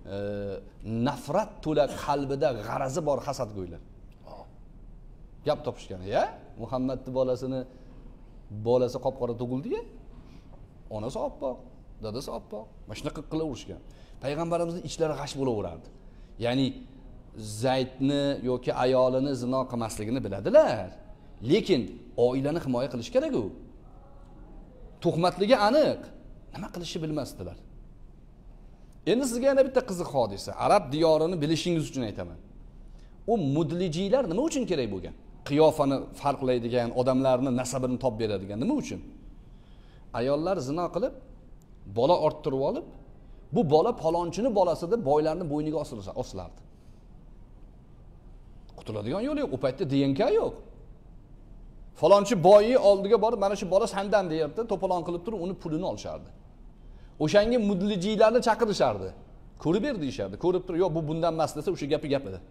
A: nafrat to'la qalbida g'arazi bor hasadgo'ylar. Gap topishgan, ya? Muhammadning bolasi qop-qora tug'ildi-ya. Onasi oppoq, dadasi oppoq. Mana shunaqa qilaverishgan. Payg'ambarimizning ichlari g'ash bo'laverardi. Ya'ni Zaydni yoki ayolini zino qilmasligini biladilar. Lekin oilani himoya qilish kerak-ku. Tuhmatligi aniq. Nima qilishni bilmasdilar. Endi sizga yana bitta qiziq hodisa, arab diyorini bilishingiz uchun aytaman. U mudlijiylar nima uchun kerak bo'lgan? Qiyofani farqlaydigan, odamlarning nasabini topib beradigan nima uchun? Ayollar zino qilib, bola orttirib olib, bu bola palonchini bolasida boylarning bo'yniga osilardi. Qutuladigan yo'l yo'q, u paytda DNK yo'q. Falonchi boyi oldiga borib, mana shu bola sendan deyapti, to'polon qilib turib, uni pulini olishardi. O'shanga mudlijiylarni chaqirishardi. Ko'rib ber deyishardi. Ko'rib turib, yo'q, bu bundan emas desa, o'sha gapi edi.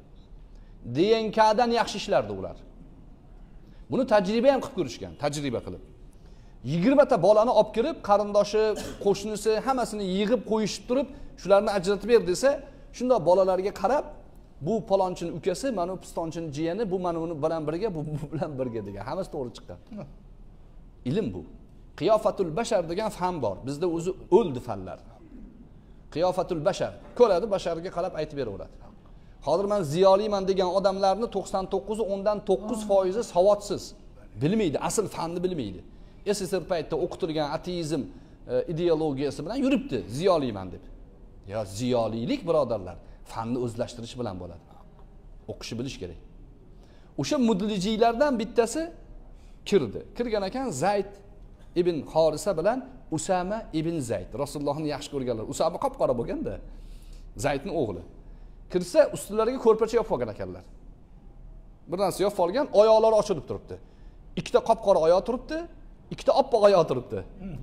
A: DNKdan yaxshi ishlardi ular. Buni tajriba ham qilib ko'rishgan, tajriba qilib. 20 ta bolani olib kirib, qarindoshi, qo'shnisi hammasini yig'ib qo'yishib turib, shularni ajratib ber desa, shunda bolalarga qarab, bu palonchining ukasi, mana bu pistonchining jiyani, bu mana uni bilan birga, bu bilan birga degan. Hammasi to'g'ri chiqqan. Ilm bu. Qiyofatul bashar degan fan bor. Bizda o'zi o'ldi fanlar. Qiyofatul bashar. Ko'radi, basharga qarab aytib beraveradi. Hozir men ziyoliman degan odamlarni 99 o'ndan 9% savodsiz. Bilmaydi, asl fanni bilmaydi. SSR paytda o'qitilgan ateizm ideologiyasi bilan yuribdi, ziyoliman deb. Ya ziyolilik birodarlar, fanni o'zlashtirish bilan bo'ladi. O'qishni bilish kerak. O'sha mudlijiylardan bittasi kirdi. Kirgan ekan Zayd ibn Horisa bilan Usama ibn Zayd. Rasulullohni yaxshi ko'rganlar. Usama qop-qora bo'lganda, Zaydning o'g'li. Kirsa, ustilariga ko'rpacha yopib olgan ekanlar. Bir narsa yopib olgan, oyoqlari ochilib turibdi. Ikkita qop-qora oyoq turibdi, ikkita oppoq oyoq turibdi.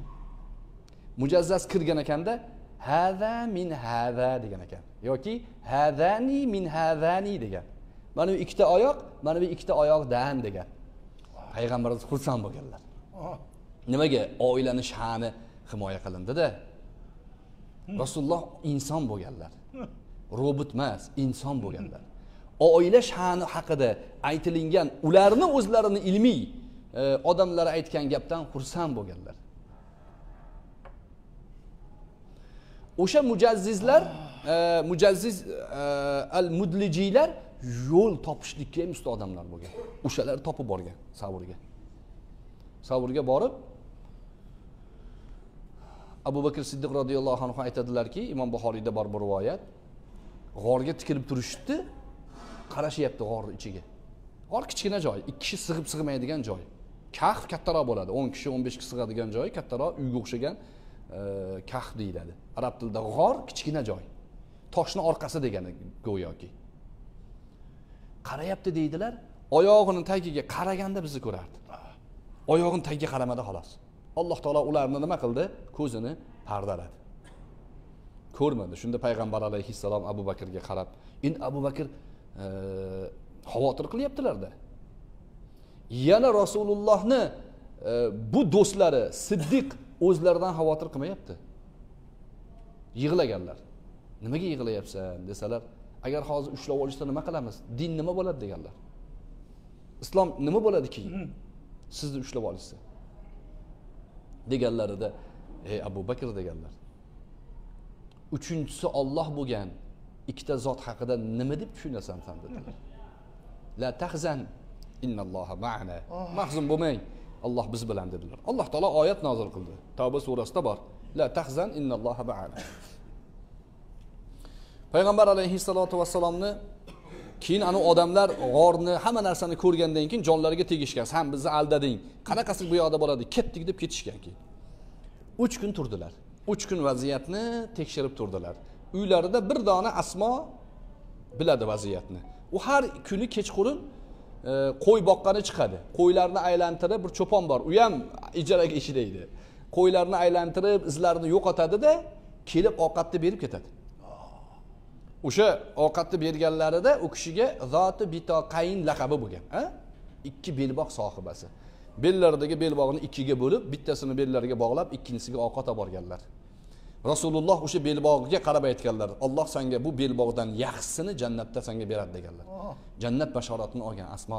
A: Mujazzaz kirgan ekanda, hada min hada degan ekan. Yoki hadani min hadani degan. Mana bu ikkita oyoq, mana bu ikkita oyoqdan degan. Payg'ambarimiz xursand bo'lganlar. Nimaga? Oilani sha'ni himoya qilindi-da. Rasululloh inson bo'lganlar. Robot emas, inson bo'lganlar. Oila sha'ni haqida aytilingan, ularni o'zlarini ilmiy odamlar aytgan gapdan xursand bo'lganlar. O'sha mujazzizlar, mujazziz al-mudlijiylar yo'l topishlikka ham usta odamlar bo'lgan. O'shalar topib borgan Savrga. Savrga borib Abu Bakr Siddiq radhiyallohu anhu aytadilarki, Imom Buxoriyda bor bir rivoyat, g'orga tikilib turishdi, qarashyapti g'or ichiga. G'or kichkina joy, 2 kishi sig'ib sig'maydigan joy. Kahf kattaroq bo'ladi, 10 kishi, 15 kishi sig'adigan joy, kattaroq uyga o'xshagan kahf deyiladi. Arab tilida g'or kichkina joy. Toshning orqasi degani go'yoki. Qarayapti deydilar, oyog'ining tagiga qaraganda bizni ko'rardi. Oyog'ining tagiga qaramadi xolos. Alloh taolo ularni nima qildi? Ko'zini pardaladi. Ko'rmadi. Shunda payg'ambar alayhissalom Abu Bakrga qarab, "Endi Abu Bakr xavotir qilyaptilar-da. Yana Rasulullohni bu do'stlari Siddiq o'zlaridan xavotir qilmayapti." Yig'laganlar. "Nimaga yig'layapsan?" desalar, "Agar hozir ushlab olishsa nima qilamiz? Din nima bo'ladi?" deganlar. "Islom nima bo'ladi keyin? Sizni ushlab olishsa?" deganlarida, "Ey Abu Bakr" deganlar. "Uchinchisi Alloh bo'lgan ikkita zot haqida nima deb tushunasan sen?" dedilar. "La tahzan, innalloha ma'ana." Mahzun bo'lmang, Alloh biz bilan dedilar. Alloh taolo oyat nozil qildi. Tavba surasida bor. "La tahzan, innalloha ma'ana." Payg'ambar alayhissalatu vassalomni keyin anu odamlar g'orni hamma narsani ko'rgandan keyin jonlariga tegishgan. "Sen bizni aldading. Qanaqasi bu yoqda bo'ladi? Ketdik" deb ketishgan keyin. 3 kun turdilar. 3 kun vaziyatni tekshirib turdilar. Uylarida bir dona Asmo biladi vaziyatni. U har kuni kechqurun qo'y boqqani chiqadi. Qo'ylarni aylantirib, bir cho'pon bor. U ham ijaraga ishlaydi. Qo'ylarni aylantirib, izlarini yo'qotadi-da, kelib ovqatni berib ketadi. O'sha ovqatni berganlarida u kishiga zoti bitoqayn laqabi bo'lgan, ha? 2 belbog' sohibasi. Bellaridagi belbog'ni 2ga bo'lib, bittasini bellariga bog'lab, ikkinchisiga ovqat olib borganlar. Rasululloh o'sha belbog'iga qarab aytganlar, "Alloh senga bu belbog'dan yaxshisini jannatda senga beradi" deganlar. Jannat bashoratini olgan Asmo.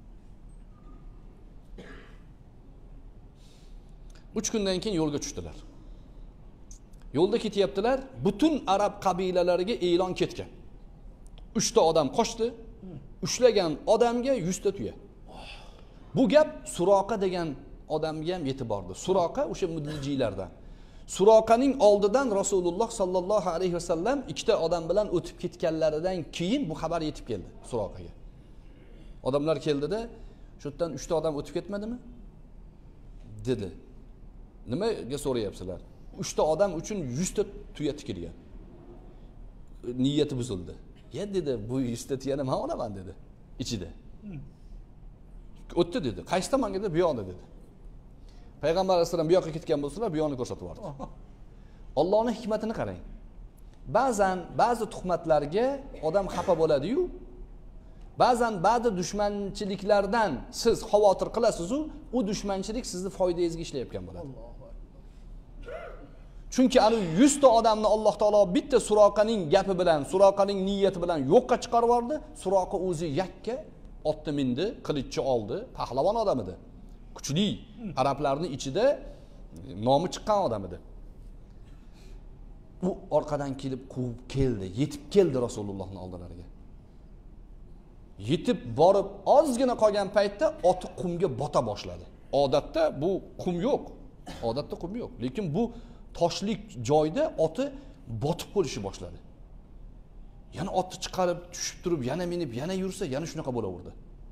A: 3 kundan keyin yo'lga tushdilar. Yo'lda ketyaptilar, butun arab qabilalariga e'lon ketgan. 3 ta odam qochdi, ushlagan odamga 100 ta tuya. Bu gap Suroqa degan odamga ham yetib bordi. Suroqa o'sha mudlijiylardan. Suroqaning oldidan Rasululloh sallallohu alayhi vasallam 2 ta odam bilan o'tib ketganlaridan keyin bu xabar yetib keldi Suroqaga. Odamlar keldida, "Shu yerdan 3 ta odam o'tib ketmadimi?" dedi. "Nimaga so'rayapsizlar? 3 ta odam uchun 100 ta tuya tikilgan." Niyati buzildi. "Ya" dedi, "bu 100 ta tuyani men olaman" dedi ichida. "O'tdi" dedi. "Qaysi tomonga?" dedi. "Bu yoqda" dedi. Payg'ambar alayhisalom bu yoqqa ketgan bo'lsalar, bu yoqni ko'rsatib yubordi. Allohning hikmatini qarang. Ba'zan ba'zi tuhmatlarga odam xafa bo'ladi-yu, ba'zan ba'zi dushmanchiliklardan siz xavotir qilasiz-u, u dushmanchilik sizni foydangizga ishlayotgan bo'ladi. Chunki ana 100 ta odamni Alloh taolo bitta Suroqaning gapi bilan, Suroqaning niyati bilan yo'qqa chiqarib yubordi. Suroqa o'zi yakka otni mindi, qilichni oldi, pahlavon odam edi. Kuchli, arablarning ichida nomi chiqqan odam edi. U orqadan kelib quvib keldi, yetib keldi Rasulullohning oldilariga. Yetib borib, ozgina qolgan paytda oti qumga bota boshladi. Odatda bu qum yo'q. Odatda qum yo'q, lekin bu toshlik joyda oti botib qolishi boshladi. Yana otni chiqarib, tushib turib, yana minib, yana yursa, yana shunaqa bo'laverdi.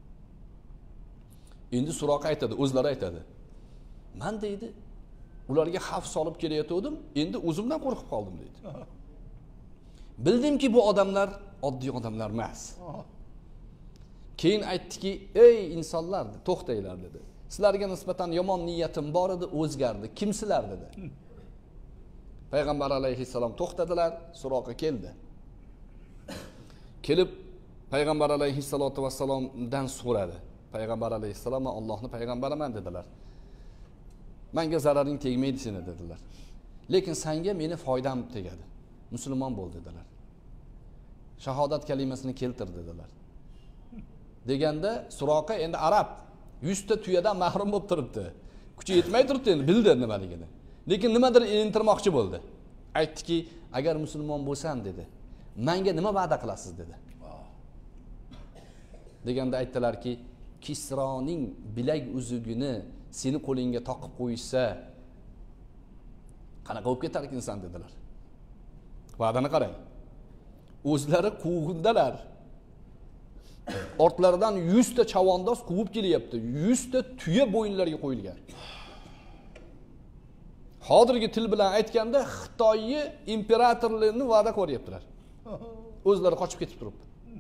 A: Endi Suroqa aytadi, o'zlari aytadi. "Men deydi, ularga xavf solib kelayotgandim, endi o'zimdan qo'rqib qoldim" deydi. Bildimki bu odamlar oddiy odamlar emas. Keyin aytdiki, "Ey insonlar, to'xtanglar" dedi. "Sizlarga nisbatan yomon niyatim bor edi, o'zgardi. Kimsizlar?" dedi. Payg'ambar alayhissalom to'xtadilar, Suroqa keldi. Kelib Payg'ambar alayhissalatu vassalomdan so'radi. Payg'ambar alayhissalom, "Men Allohning payg'ambariman" dedilar. "Menga zararing tegmaydi seni" dedilar. "Lekin senga meni foydam tegadi. Musulmon bo'l" dedilar. "Shahodat kalimasini keltir" dedilar. Deganda Suroqa endi arab 100 ta tuyadan mahrum bo'lib turibdi. Kuchi yetmay turibdi, endi bildi nimaligini. Lekin nimadir intirmoqchi bo'ldi. Aytdiki, agar musulmon bo'lsam dedi, menga nima va'da qilasiz dedi. Deganda aytdilarki, Kisroning bilak uzugini seni qo'lingga taqib qo'ysa, qanaqa bo'lib ketarkinsan dedilar. Va'dani qarang. O'zlari quvg'indalar. Ortlaridan 100 ta chavandoz quvib kelyapti. 100 ta tuya bo'yinlariga qo'yilgan. Hozirgi til bilan aytganda Xitoyni imperatorlarini va'da ko'ryaptilar. O'zlari qochib ketib turibdi.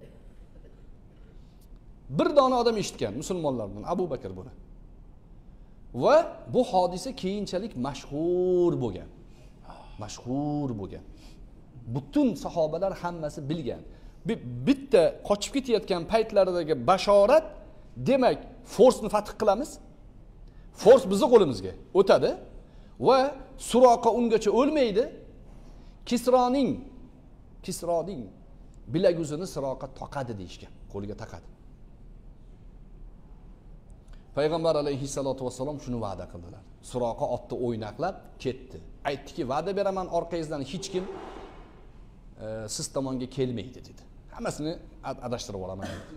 A: Bir dona odam eshitgan musulmonlardan, Abu Bakr buni. Va bu hodisa keyinchalik mashhur bo'lgan. Mashhur bo'lgan. Butun sahobalar hammasi bilgan. Bitta qochib ketayotgan paytlaridagi bashorat, demak, Forsni fath qilamiz. Fors bizning qo'limizga o'tadi va Suroqa ungacha o'lmaydi. Kisroning bilaguzini Suroqa taqadi deyishgan, qo'liga taqadi. Payg'ambar alayhissalatu vassalom shuni va'da qildilar. Suroqa otni o'ynaqlab ketdi. Aytdiki, va'da beraman, orqangizdan hech kim siz tomonga kelmaydi dedi. Hammasini adashtirib olaman dedi.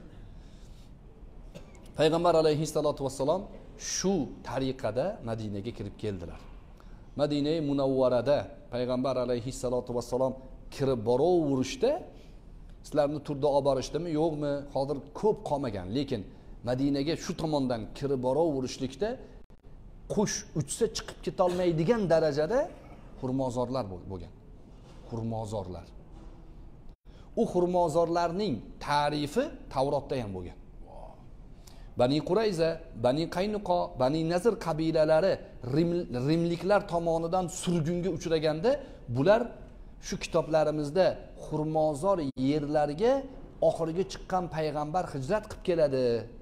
A: Payg'ambar alayhissalatu vassalom shu tariqada Madinaga kirib keldilar. Madina-i Munawvarada Payg'ambar alayhissalatu vassalom kirib boraverishda, sizlarni turda olib borishdimi, yo'qmi? Hozir ko'p qolmagan, lekin Madinaga shu tomondan kirib boraverishlikda qush uchsa chiqib keta olmaydigan darajada xurmozorlar bo'lgan. Xurmozorlar. U xurmozorlarning ta'rifi Tavrotda ham bo'lgan. Bani Qurayza, Bani Qaynuqo, Bani Nazr qabilalari Rimliklar tomonidan surgunga uchraganda, bular shu kitoblarimizda xurmozor yerlarga oxirgi chiqqan payg'ambar hijrat qilib keladi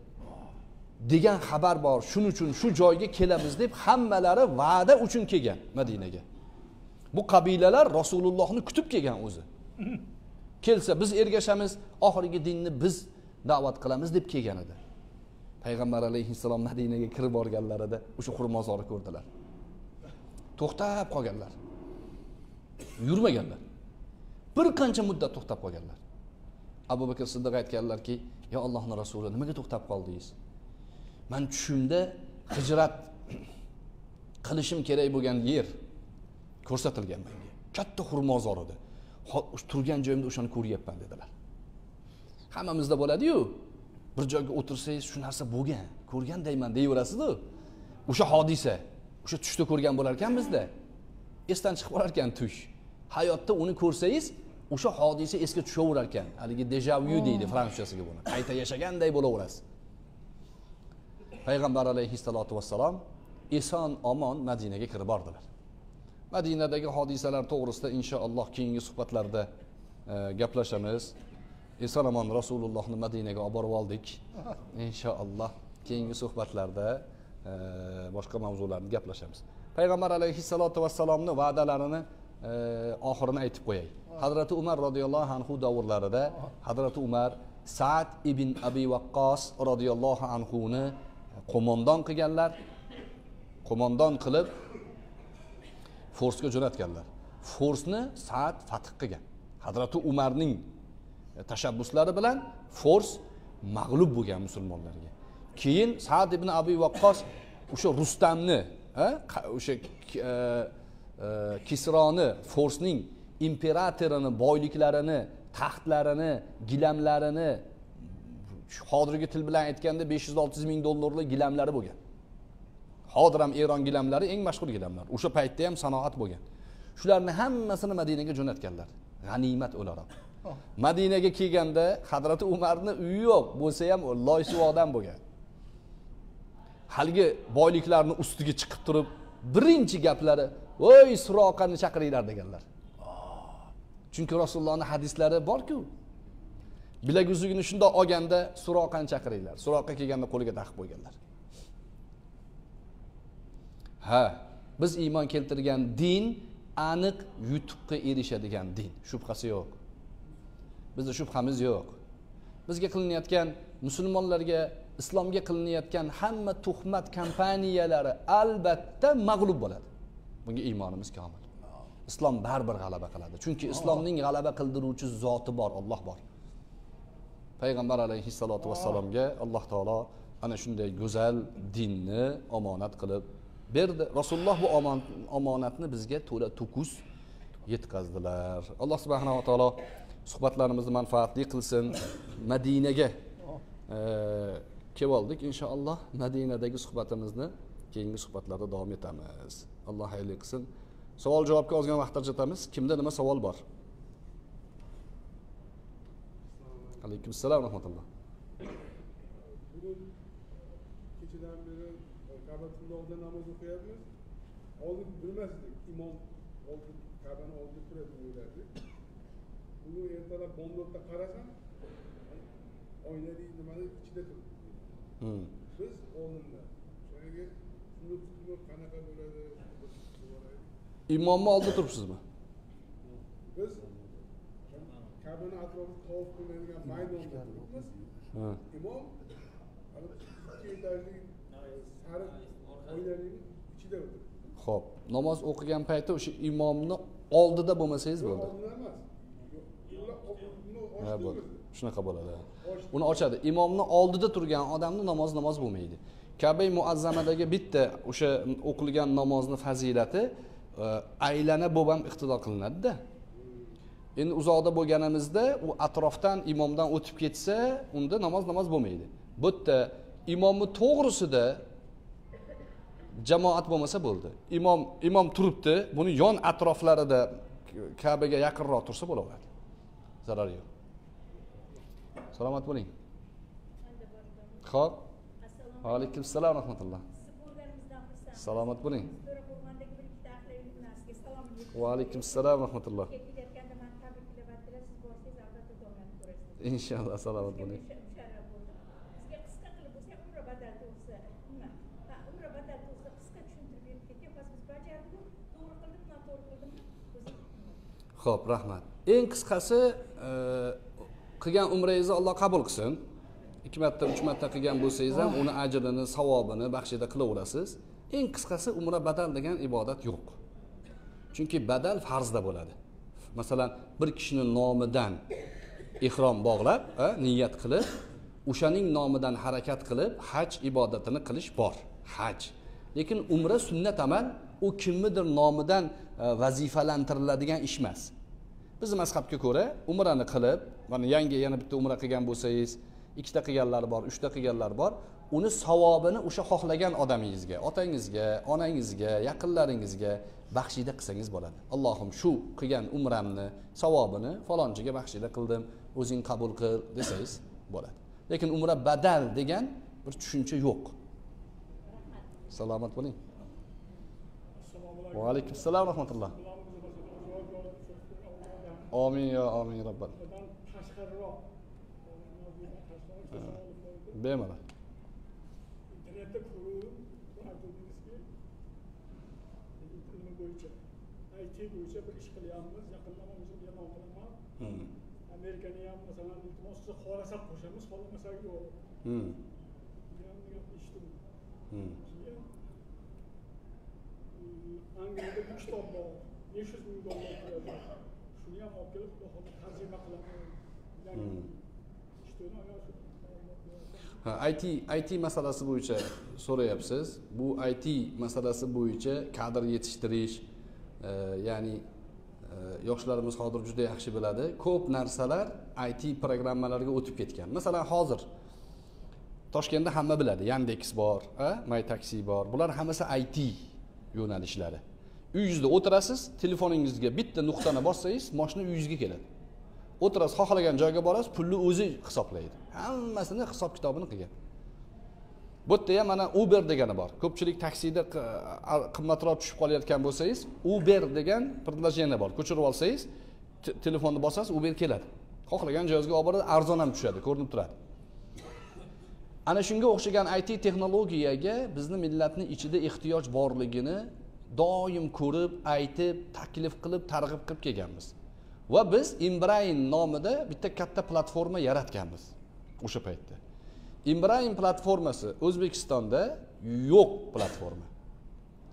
A: degan xabar bor. Shuning uchun shu joyga kelamiz deb hammalari va'da uchun kelgan Madinaga. Bu qabilalar Rasulullohni kutib kelgan o'zi. Kelsa biz ergashamiz, oxirgi dinni biz da'vat qilamiz deb kelgan edi. Payg'ambar alayhissalom Madinaga kirib borganlarida o'sha xurmozorni ko'rdilar. To'xtab qolganlar. Yurmaganlar. Bir qancha muddat to'xtab qolganlar. Abu Bakr Siddiq aytganlarki, "Ya Allohning rasuli, nimaga to'xtab qoldingiz? Men tushimda hijrat qilishim kerak bo'lgan yer ko'rsatilgan menga. Katta xurmozor edi. Turgan joyimda o'shani ko'ryapman" dedilar. Hammamizda bo'ladi-yu. Bir joyga o'tirsangiz shu narsa bo'lgan, ko'rgan deyman deyverasiz-ku. O'sha hodisa, o'sha tushda ko'rgan bo'lar ekanmizda. Esdan chiqib qolar ekan tush. Hayotda uni ko'rsangiz, o'sha hodisa esga tushaverar ekan. Haligi deja vu deydi fransuzchasiga buni. Qayta yashaganday bo'laverasiz. Payg'ambar alayhissalatu vassalom eson omon Madinaga kirib bordilar. Madinadagi hodisalar to'g'risida inshaalloh keyingi suhbatlarda gaplashamiz. Eson omon Rasulullohni Madinaga olib borib oldik. Inshaalloh keyingi suhbatlarda boshqa mavzularni gaplashamiz. Payg'ambar alayhissalatu vassalomning va'dalarini oxirini aytib qo'yay. Hazrati Umar radhiyallohu anhu davrlarida Hazrati Umar Sa'd ibn Abi Waqqas radhiyallohu anhu ni qo'mondon qilganlar. Qo'mondon qilib Forsga jo'natganlar. Forsni Sa'd fath qilgan. Hazrati Umarning tashabbuslari bilan Fors mag'lub bo'lgan musulmonlarga. Keyin Sa'd ibn Abi Waqqas o'sha Rustamni, o'sha Kisroni, Forsning imperatorini, boyliklarini, taxtlarini, gilamlarini, hozirgi til bilan aytganda 500-600 ming dollarlik gilamlari bo'lgan. Hozir ham Eron gilamlari eng mashhur gilamlar. O'sha paytda ham sanoat bo'lgan. Shularni hammasini Madinaga jo'natganlar. G'animat o'laroq. Madinaga kelganda Hazrati Umarning uyi yo'q, bo'lsa ham loysuvodan bo'lgan. Haligi boyliklarni ustiga chiqib turib, birinchi gaplari, "Voy, Suroqani chaqiringlar" deganlar. Chunki Rasulullohning hadislari bor-ku. Bilaguzugini shunday olganda Suroqani chaqiringlar. Suroqa kelganda qo'liga taqib qo'yganlar. Ha, biz iymon keltirgan din aniq yutuqqa erishadigan din, shubhasi yo'q. Bizda shubhamiz yo'q. Bizga qilinayotgan musulmonlarga, islomga qilinayotgan hamma tuhmat kampaniyalari albatta mag'lub bo'ladi. Bunga iymonimiz komil. islom baribir g'alaba qiladi. Chunki islomning g'alaba qildiruvchi zoti bor, Alloh bor. Payg'ambar alayhissalatu vassalomga Alloh taolo ana shunday go'zal dinni omonat qilib berdi. Rasululloh bu omonatni bizga to'la to'kis yetkazdilar. Alloh subhanahu va taolo suhbatlarimizni manfaatli qilsin. Madinaga kelib oldik inshaalloh. Madinadagi suhbatimizni keyingi suhbatlarda davom etamiz. Alloh xayrli qilsin. Savol javobga ozgina vaqt ajratamiz. Kimda nima savol bor? Alaykum assalom va rahmatulloh.
B: Bugun kechadan beri Ka'batullohda namoz o'qiyapmiz. Oldin bilmasdik, imom oldin Ka'bani oldida turadi o'ylardik. Bugun ertalab bomdodda qarasam, oynali nimani ichida turibdi. Biz oldinda. Shunga shuni hukmi qanaqa bo'ladi?
A: Imomni oldida turibsizmi?
B: Biz Ka'bani atrofida tavof qiladigan maydonda turibmiz. Imom ikki etajli sariq oynalining ichida o'tiribdi.
A: Xo'p, namoz o'qigan payti o'sha imomni oldida bo'lmasangiz bo'ldi.
B: Oldida emas.
A: Ha, bo'ldi. Shunaqa bo'ladi. Uni ochadi. Imomni oldida turgan odamni namoz bo'lmaydi. Ka'ba-i muazzamadagi bitta o'sha o'qilgan namozni fazilati aylana bo'lib ham iqtido qilinadi-da. Endi uzoqda bo'lganimizda u atrofdan imomdan o'tib ketsa, unda namoz bo'lmaydi. Bu yerda imomni to'g'risida jamoat bo'lmasa bo'ldi. Imom turibdi, buni yon atroflarida Ka'baga yaqinroq tursa bo'laveradi. Zarar yo'q. Salomat bo'ling. Xo'p. Va alaykum assalom va rahmatulloh. Salomat bo'ling. Va alaykum assalom va rahmatulloh. İnşallah selamat bo'ling. Xo'p, rahmat. Eng qisqasi qilgan umrangizni Alloh qabul qilsin. 2 marta, 3 marta qilgan bo'lsangiz ham uni ajrini, savobini baxshida qilaverasiz. Eng qisqasi umra badal degan ibodat yo'q. Chunki badal farzda bo'ladi. Masalan, bir kishining nomidan ihrom bog'lab, niyat qilib, o'shaning nomidan harakat qilib, haj ibodatini qilish bor. Haj. Lekin umra sunnat amal, u kimnidir nomidan vazifalantiriladigan ish emas. Biz mazhabga ko'ra umrani qilib, mana yangi yana bitta umra qilgan bo'lsangiz, 2 ta qilganlar bor, 3 ta qilganlar bor, uni savobini o'sha xohlagan odamingizga, otangizga, onangizga, yaqinlaringizga baxshida qilsangiz bo'ladi. Allohim shu qilgan umramni savobini falonchiga baxshida qildim, o'zing qabul qil desangiz bo'ladi. Lekin umra badal degan bir tushuncha yo'q. Salomat bo'ling. Va alaykum assalom va rahmatulloh. Amin ya amin Rabbal. Bemalol.
B: İnternette kurulum, bu aytdingizki, ilmi bo'yicha, IT bo'yicha bir ish qilyapmiz, yaqindan o'zim yomon qilaman. Amerikani ham masalan iltimos siz xohlasak qo'shamiz, xohlamasak yo'q. Angliyada bir kitob bor, $500 ming turadi. Shuni ham olib kelib, tarjima qilaman.
A: IT masalasi bo'yicha so'rayapsiz. Bu IT masalasi bo'yicha kadr yetishtirish, ya'ni yoshlarimiz hozir juda yaxshi biladi. Ko'p narsalar IT programmalarga o'tib ketgan. Masalan, hozir Toshkentda hamma biladi. Yandex bor, MyTaxi bor. Bular hammasi IT yo'nalishlari. Uyingizda o'tirasiz, telefoningizga bitta nuqtani bossangiz, mashina uyingizga keladi. O'tirasiz, xohlagan joyga borasiz, pulni o'zi hisoblaydi. Hammasini hisob kitobini qilgan. Bu yerda ham mana Uber degani bor. Ko'pchilik taksida qimmatroq tushib qolayotgan bo'lsangiz, Uber degan предложение bor. Ko'chirib olsangiz, telefonni bosasiz, Uber keladi. Xohlagan joyingizga olib boradi, arzon ham tushadi, ko'rinib turadi. Ana shunga o'xshagan IT texnologiyaga bizni millatning ichida ehtiyoj borligini doim ko'rib, aytib, taklif qilib, targ'ib qilib kelganmiz. Va biz Imbrain nomida bitta katta platforma yaratganmiz o'sha paytda. Imbrain platformasi O'zbekistonda yo'q platforma.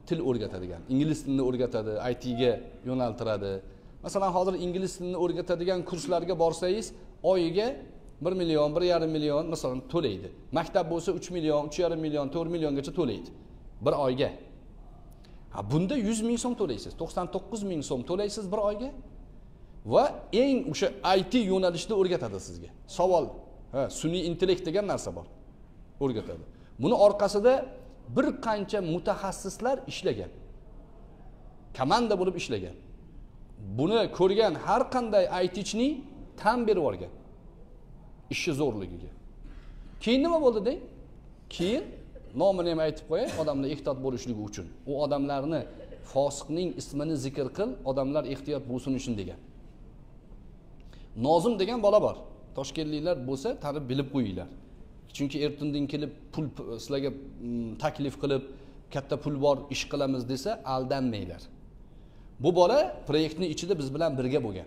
A: til o'rgatadigan, ingliz tilini o'rgatadi, IT ga yo'naltiradi. Masalan, hozir ingliz tilini o'rgatadigan kurslarga borsangiz, oyiga 1 million, 1,5 million masalan to'laydi. Maktab bo'lsa 3 million, 3,5 million, 4 milliongacha to'laydi bir oyga. Ha, bunda 100 ming so'm to'laysiz, 99 ming so'm to'laysiz bir oyga va eng o'sha IT yo'nalishida o'rgatadi sizga. Savol, sun'iy intellekt degan narsa bor. O'rgatadi. Buni orqasida bir qancha mutaxassislar ishlagan. Komanda bo'lib ishlagan. Buni ko'rgan har qanday IT'chining tan berib olgan. Ishi zo'rligiga. Keyin nima bo'ldi deng? Keyin nomini ham aytib qo'yay, odamlar ehtiyot bo'lishligi uchun. U odamlarni fosiqning ismini zikr qil, odamlar ehtiyot bo'lsin uchun degan. Nozim degan bola bor. Toshkentliklar bo'lsa, tanib bilib qo'yinglar. Chunki ertindin kelib pul sizlarga taklif qilib, katta pul bor, ish qilamiz desa, aldanmanglar. Bu bola proyektning ichida biz bilan birga bo'lgan.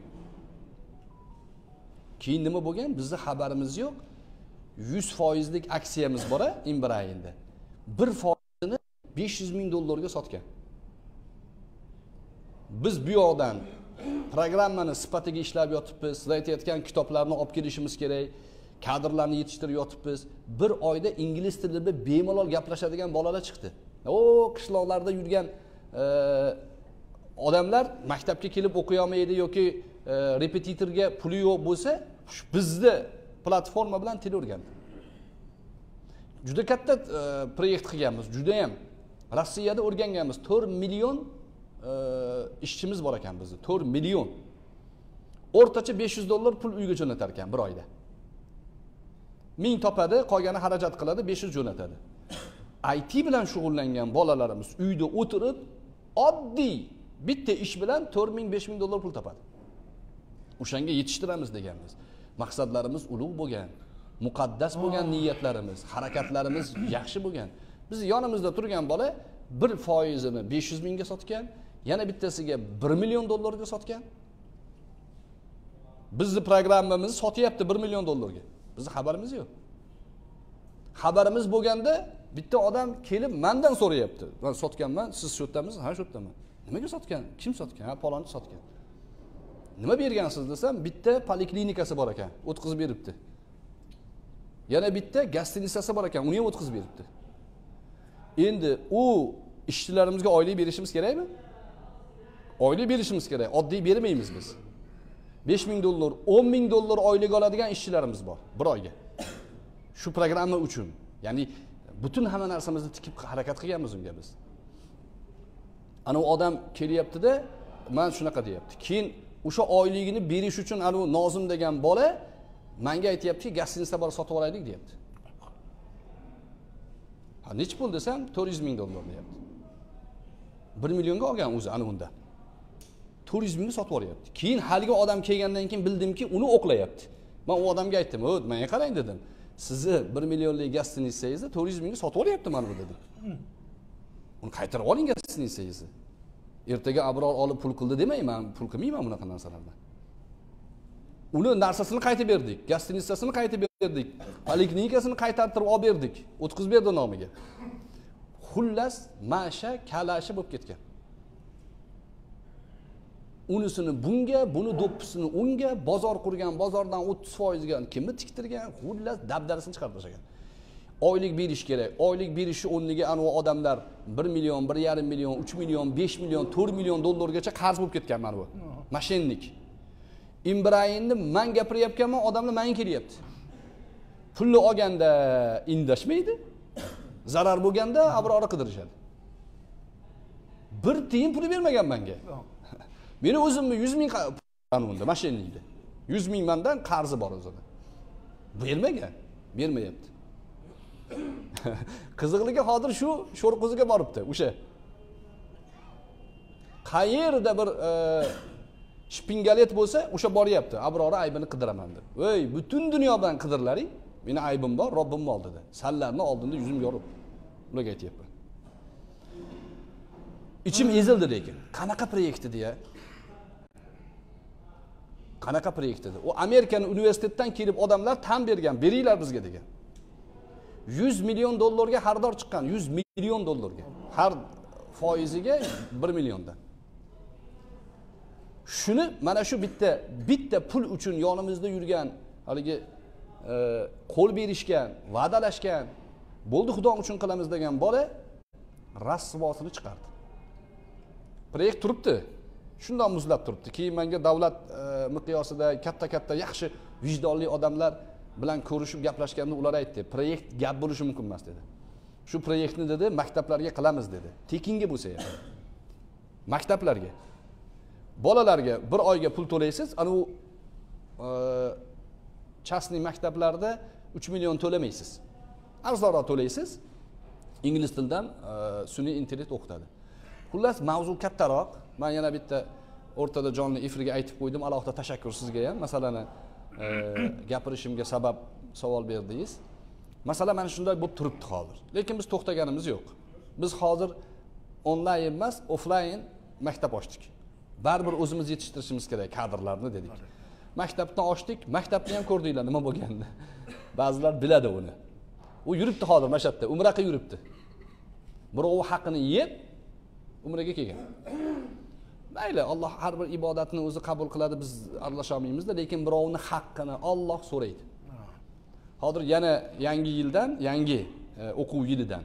A: Keyin nima bo'lgan? Bizning xabarimiz yo'q. 100%lik aksiyamiz bor-a, Imbrayinda. 1%ni 500 ming dollarga sotgan. Biz bu yoqdan programmani sifatiga ishlab yotibmiz, sizlar aytayotgan kitoblarni olib kelishimiz kerak, kadrlarni yetishtirib yotibmiz. Bir oyda ingliz tilida bemalol gaplashadigan bolalar chiqdi. Qishloqlarda yurgan odamlar maktabga kelib o'qiy olmaydi yoki repetitorga puli yo'q bo'lsa, bizni platforma bilan til o'rgandi. Juda katta proyekt qilganmiz, juda ham Rossiyada o'rganganmiz. 4 million ishchimiz bor ekan bizda. 4 million. O'rtacha 500 dollar pul uyga jo'natar ekan bir oyda. 1000 topadi, qolgani xarajat qiladi, 500 jo'natadi. IT bilan shug'ullangan bolalarimiz uyda o'tirib, oddiy bitta ish bilan 4000-5000 dollar pul topadi. O'shanga yetishtiramiz deganmiz. Maqsadlarimiz ulug' bo'lgan, muqaddas bo'lgan niyatlarimiz, harakatlarimiz yaxshi bo'lgan. Biz yonimizda turgan bola 1%ni 500 mingga sotgan, yana bittasiga 1 million dollarga sotgan. Bizning programmamizni sotyapti 1 million dollarga. Bizning xabarimiz yo'q. Xabarimiz bo'lganda bitta odam kelib mendan so'rayapti. Men sotganman, siz shu yerdamisiz? Ha, shu yerdaman. Nimaga sotgan? Kim sotgan? Ha, palonchi sotgan. Nima bergansiz desam, bitta poliklinikasi bor ekan, o'tkazib beribdi. Yana bitta gostinitsasi bor ekan, uni ham o'tkazib beribdi. Endi u ishchilarimizga oylik berishimiz kerakmi? Oylik berishimiz kerak. Oddiy bermaymiz biz. 5000 dollar, 10,000 dollar oylik oladigan ishchilarimiz bor bir oyga. Shu programma uchun. Ya'ni butun hamma narsamizni tikib harakat qilganmiz unga biz. Ana u odam kelyapti-da, men shunaqa deyapti. Keyin o'sha oyligini berish uchun ana u Nozim degan bola menga aytayapti, gostinitsa bor sotib olaylik deyapti. Ha, nech pul desam 400 ming dollar deyapti. 1 millionga olgan o'zi ana unda. 400 mingga sotib olyapti. Keyin haligi odam kelgandan keyin bildimki, uni o'qlayapti. Men u odamga aytdim, "Menga qarang" dedim. Sizni 1 millionlik gostinitsangizni 400 mingga sotib olyapti mana bu dedim. Uni qaytarib oling gostinitsangizni. Ertaga Abror olib pul qildi demayman, pul qilmayman bunaqa narsalardan. Uni narsasini qaytib berdik, gostinitsasini qaytib berdik, poliklinikasini qaytartirib olib berdik, o'tkazib berdi nomiga. Xullas, masha kalashi bo'lib ketgan. Unisini bunga, buni do'ppisini unga, bozor qurgan, bozordan 30% ga kimni tiktirgan, xullas dabdarasini chiqarib tashlagan. Oylik berish kerak. Oylik berishi o'rniga ana o odamlar 1 million, 1,5 million, 3 million, 5 million, 4 million dollargacha qarz bo'lib ketgan mana bu. Mashinnik. Imbrayinni men gapiryapmanman, odamlar menga kelyapti. Pulni olganda indashmaydi. Zarar bo'lganda Abrorni qidirishadi. Bir tiyin puli bermagan menga. Meni o'zimni 100 ming qanunda mashinnikda. 100 ming mendan qarzi bor o'zida. Bermagan, bermayapti. Qiziqligi hozir shu sho'rqiziga boribdi, o'sha. Qayerda bir shpingalet bo'lsa, o'sha boryapti. Abrorni aybini qidiraman deb. "Voy, butun dunyodan qidirlaring. Meni aybim bor, Robbim ol" dedi. Sallarni oldinda yuzim yorib. Ularga aytayapman. İçim ezildi lekin. Qanaqa proyekt edi ya? Qanaqa proyekt edi? O Amerikaning universitetdan kelib odamlar tan bergan, beringlar bizga degan. 100 milyon dollarga xaridor chiqqan, 100 milyon dollarga. Har foiziga 1 milliondan. Shuni mana shu bitta pul uchun yonimizda yurgan, haligi qo'l berishgan, va'dalashgan, bo'ldi xudo uchun qilamiz degan bola rasvosini chiqardi. Proyekt turibdi. Shundan muzlab turibdi. Keyin menga davlat miqyosida katta yaxshi vijdonli odamlar bilan ko'rishib gaplashganda ular aytdi, proyekt gap bo'lishi mumkin emas dedi. Shu proyektni dedi maktablarga qilamiz dedi. Tekinga bo'lsa ham. Maktablarga. Bolalarga bir oyga pul to'laysiz, ana u chastniy maktablarda 3 million to'lamaysiz. Arzonroq to'laysiz. Ingliz tilidan sun'iy intellekt o'qitadi. Xullas, mavzu kattaroq. Men yana bitta o'rtada jonli efirga aytib qo'ydim. Alohida tashakkur sizga ham. Masalani gapirishimga sabab savol berdingiz. Masala mana shunday bo'lib turibdi hozir. Lekin biz to'xtaganimiz yo'q. Biz hozir onlayn emas, offlayn maktab ochdik. Baribir o'zimiz yetishtirishimiz kerak kadrlarni dedik. Maktabni ochdik, maktabni ham ko'rdinglar nima bo'lganini. Ba'zilar biladi uni. U yuribdi hozir mana shu yerda, umraga yuribdi. Birovi haqini yeb umraga kelgan. Mayli, Alloh har bir ibodatni o'zi qabul qiladi, biz aralasha olmaymiz-da, lekin birovning haqqini Alloh so'raydi. Hozir yana yangi yildan, yangi o'quv yilidan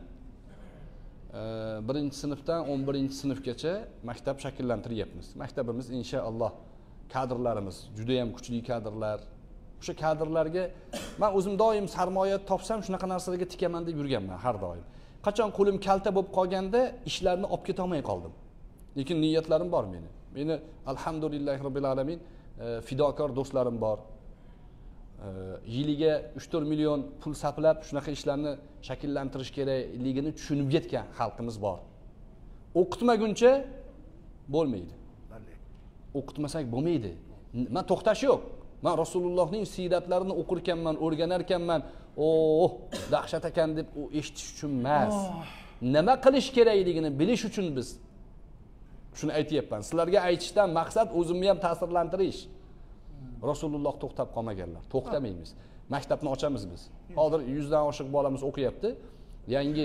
A: 1-sinfdan 11-sinfgacha maktab shakllantiryapmiz. Maktabimiz inshaalloh kadrlarimiz juda ham kuchli kadrlar. O'sha kadrlarga men o'zim doim sarmoya topsam shunaqa narsalarga tikaman deb yurganman har doim. Qachon qo'lim kalta bo'lib qolganda ishlarni olib keta olmay qoldim. Lekin niyatlarim bor meni. Meni alhamdulillah robbil alamin fidokor do'stlarim bor. Yiliga 3-4 million pul sarflab shunaqa ishlarni shakllantirish kerakligini tushunib yetgan xalqimiz bor. O'qitmaguncha bo'lmaydi. O'qitmasak bo'lmaydi. Men to'xtash yo'q. Men Rasulullohning siyratlarini o'qirkanman, o'rganarkanman. Dahshat ekan deb eshitish uchun emas. Nima qilish kerakligini bilish uchun biz shuni aytayapman. Sizlarga aytishdan maqsad o'zimni ham ta'sirlantirish. Rasululloh to'xtab qolmaganlar. To'xtamaymiz. Maktabni ochamiz biz. Hozir 100 dan oshiq bolamiz o'qiyapti. Yangi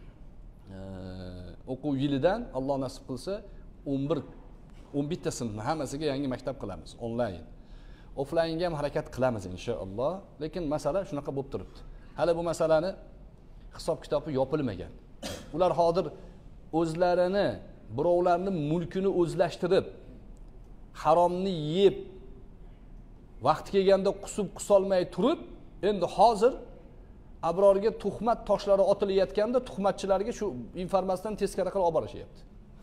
A: o'quv yilidan Alloh nasib qilsa 11 ta sinfni hammasiga yangi maktab qilamiz onlayn. Offlaynga ham harakat qilamiz inshaalloh. Lekin masala shunaqa bo'lib turibdi. Hali bu masalani hisob kitobi yopilmagan. Ular hozir o'zlarini, birovlarning mulkini o'zlashtirib, haromni yeb, vaqti kelganda qusib qusolmay turib, endi hozir abrorga tuhmat toshlari otilayotganda tuhmatchilarga shu informatsiyadan teskari qilib olib borishyapti.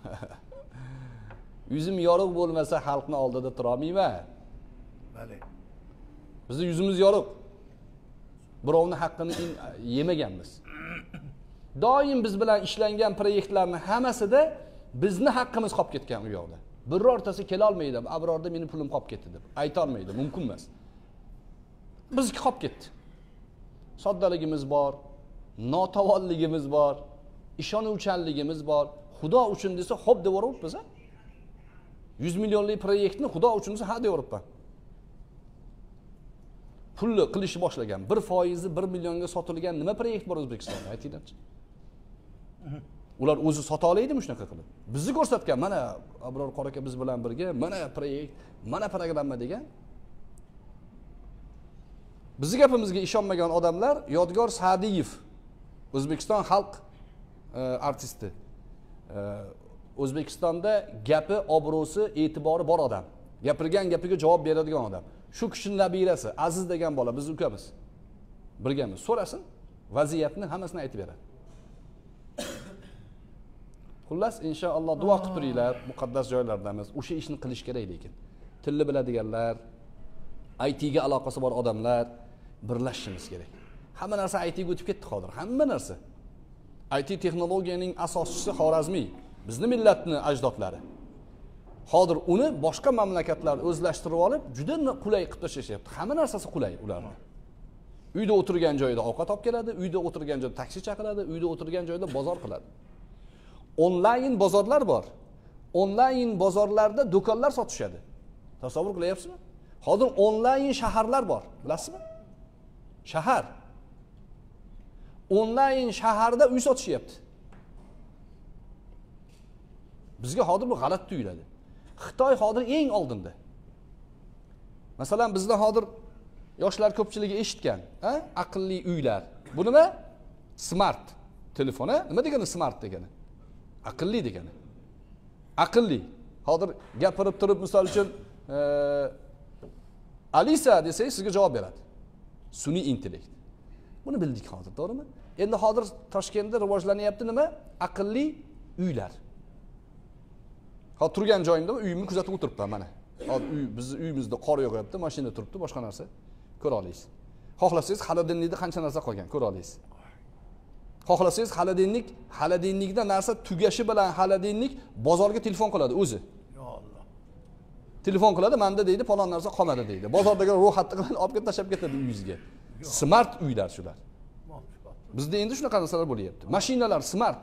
A: Yuzim yorug' bo'lmasa xalqni oldida tura olmayman. Bali. Bizning yuzimiz yorug'. Birovning haqqini yemaganmiz. Doim biz bilan ishlangan proyektlarning hammasida bizni haqqimiz qolib ketgan u yoqda. Birortasi kela olmaydi, abrorda meni pulim qolib ketdi deb ayta olmaydi, mumkin emas. Bizniki qolib ketdi. Soddaligimiz bor, notavonligimiz bor, ishonuvchanligimiz bor. Xudo uchun desa, xo'p deb o'ribmiz. 100 millionlik proyektni Xudo uchun desa, ha deb o'ribman. Pulni qilishni boshlagan. 1% 1 millionga sotilgan nima proyekt bor O'zbekistonda? Aytinglarchi. Ular o'zi sota oladimi shunaqa qilib? Bizni ko'rsatgan, mana Abror qora aka biz bilan birga, mana proyekt, mana programma degan. Bizning gapimizga ishonmagan odamlar Yodgor Sa'diyev, O'zbekiston xalq artisti. O'zbekistonda gapi, obro'si, e'tibori bor odam. Gapirgan gapiga javob beradigan odam. Shu kishining nabirasi Aziz degan bola, biz ukamiz. Birgamiz. So'rasin, vaziyatni hammasini aytib beradi. Xullas, inshaalloh duo qilib turinglar, muqaddas joylardamiz. O'sha ishni qilish kerak lekin. Tilni biladiganlar, IT ga aloqasi bor odamlar birlashishimiz kerak. Hamma narsa IT ga o'tib ketdi hozir, hamma narsa. IT texnologiyaning asoschisi Xorazmiy, bizning millatning ajdodlari. Hozir uni boshqa mamlakatlar o'zlashtirib olib, juda qulay qilib tashlashyapti. Hamma narsasi qulay ularning. Uyda o'tirgan joyda ovqat olib keladi, uyda o'tirgan joyda taksi chaqiradi, uyda o'tirgan joyda bozor qiladi. Onlayn bozorlar bor. Onlayn bozorlarda do'konlar sotishadi. Tasavvur qilyapsizmi? Hozir onlayn shaharlar bor, bilasizmi? Shahar. Onlayn shaharda uy sotishyapti. Bizga hozir bu g'alati tuyuladi. Xitoy hozir eng oldinda. Masalan, bizda hozir yoshlar ko'pchiligi eshitgan, aqlli uylar. Bu nima? Smart telefon, nima degani smart degani? Aqlli degani. Aqlli. Hozir gapirib turib, misol uchun Alisa desangiz sizga javob beradi. Sun'iy intellekt. Buni bildik hozir, to'g'rimi? Endi hozir Toshkentda rivojlanyapti nima? Aqlli uylar. Hozir turgan joyimda uyimni kuzatib o'tiribman mana. Hozir bizni uyimizda qor yog'yapti, mashina turibdi, boshqa narsa ko'ra olasiz. Xohlasangiz xolodilnikda qancha narsa qolgan ko'ra olasiz. Xohlasangiz xolodilnikda narsa tugashi bilan xolodilnik bozorga telefon qiladi o'zi. Yo Alloh. Telefon qiladi, menda deydi, falon narsa qolmadi deydi. Bozordagi ro'yxatni qilib olib ketib tashab ketadi uyingizga. Smart uylar shular. Bizda endi shunaqa narsalar bo'lyapti. Mashinalar smart.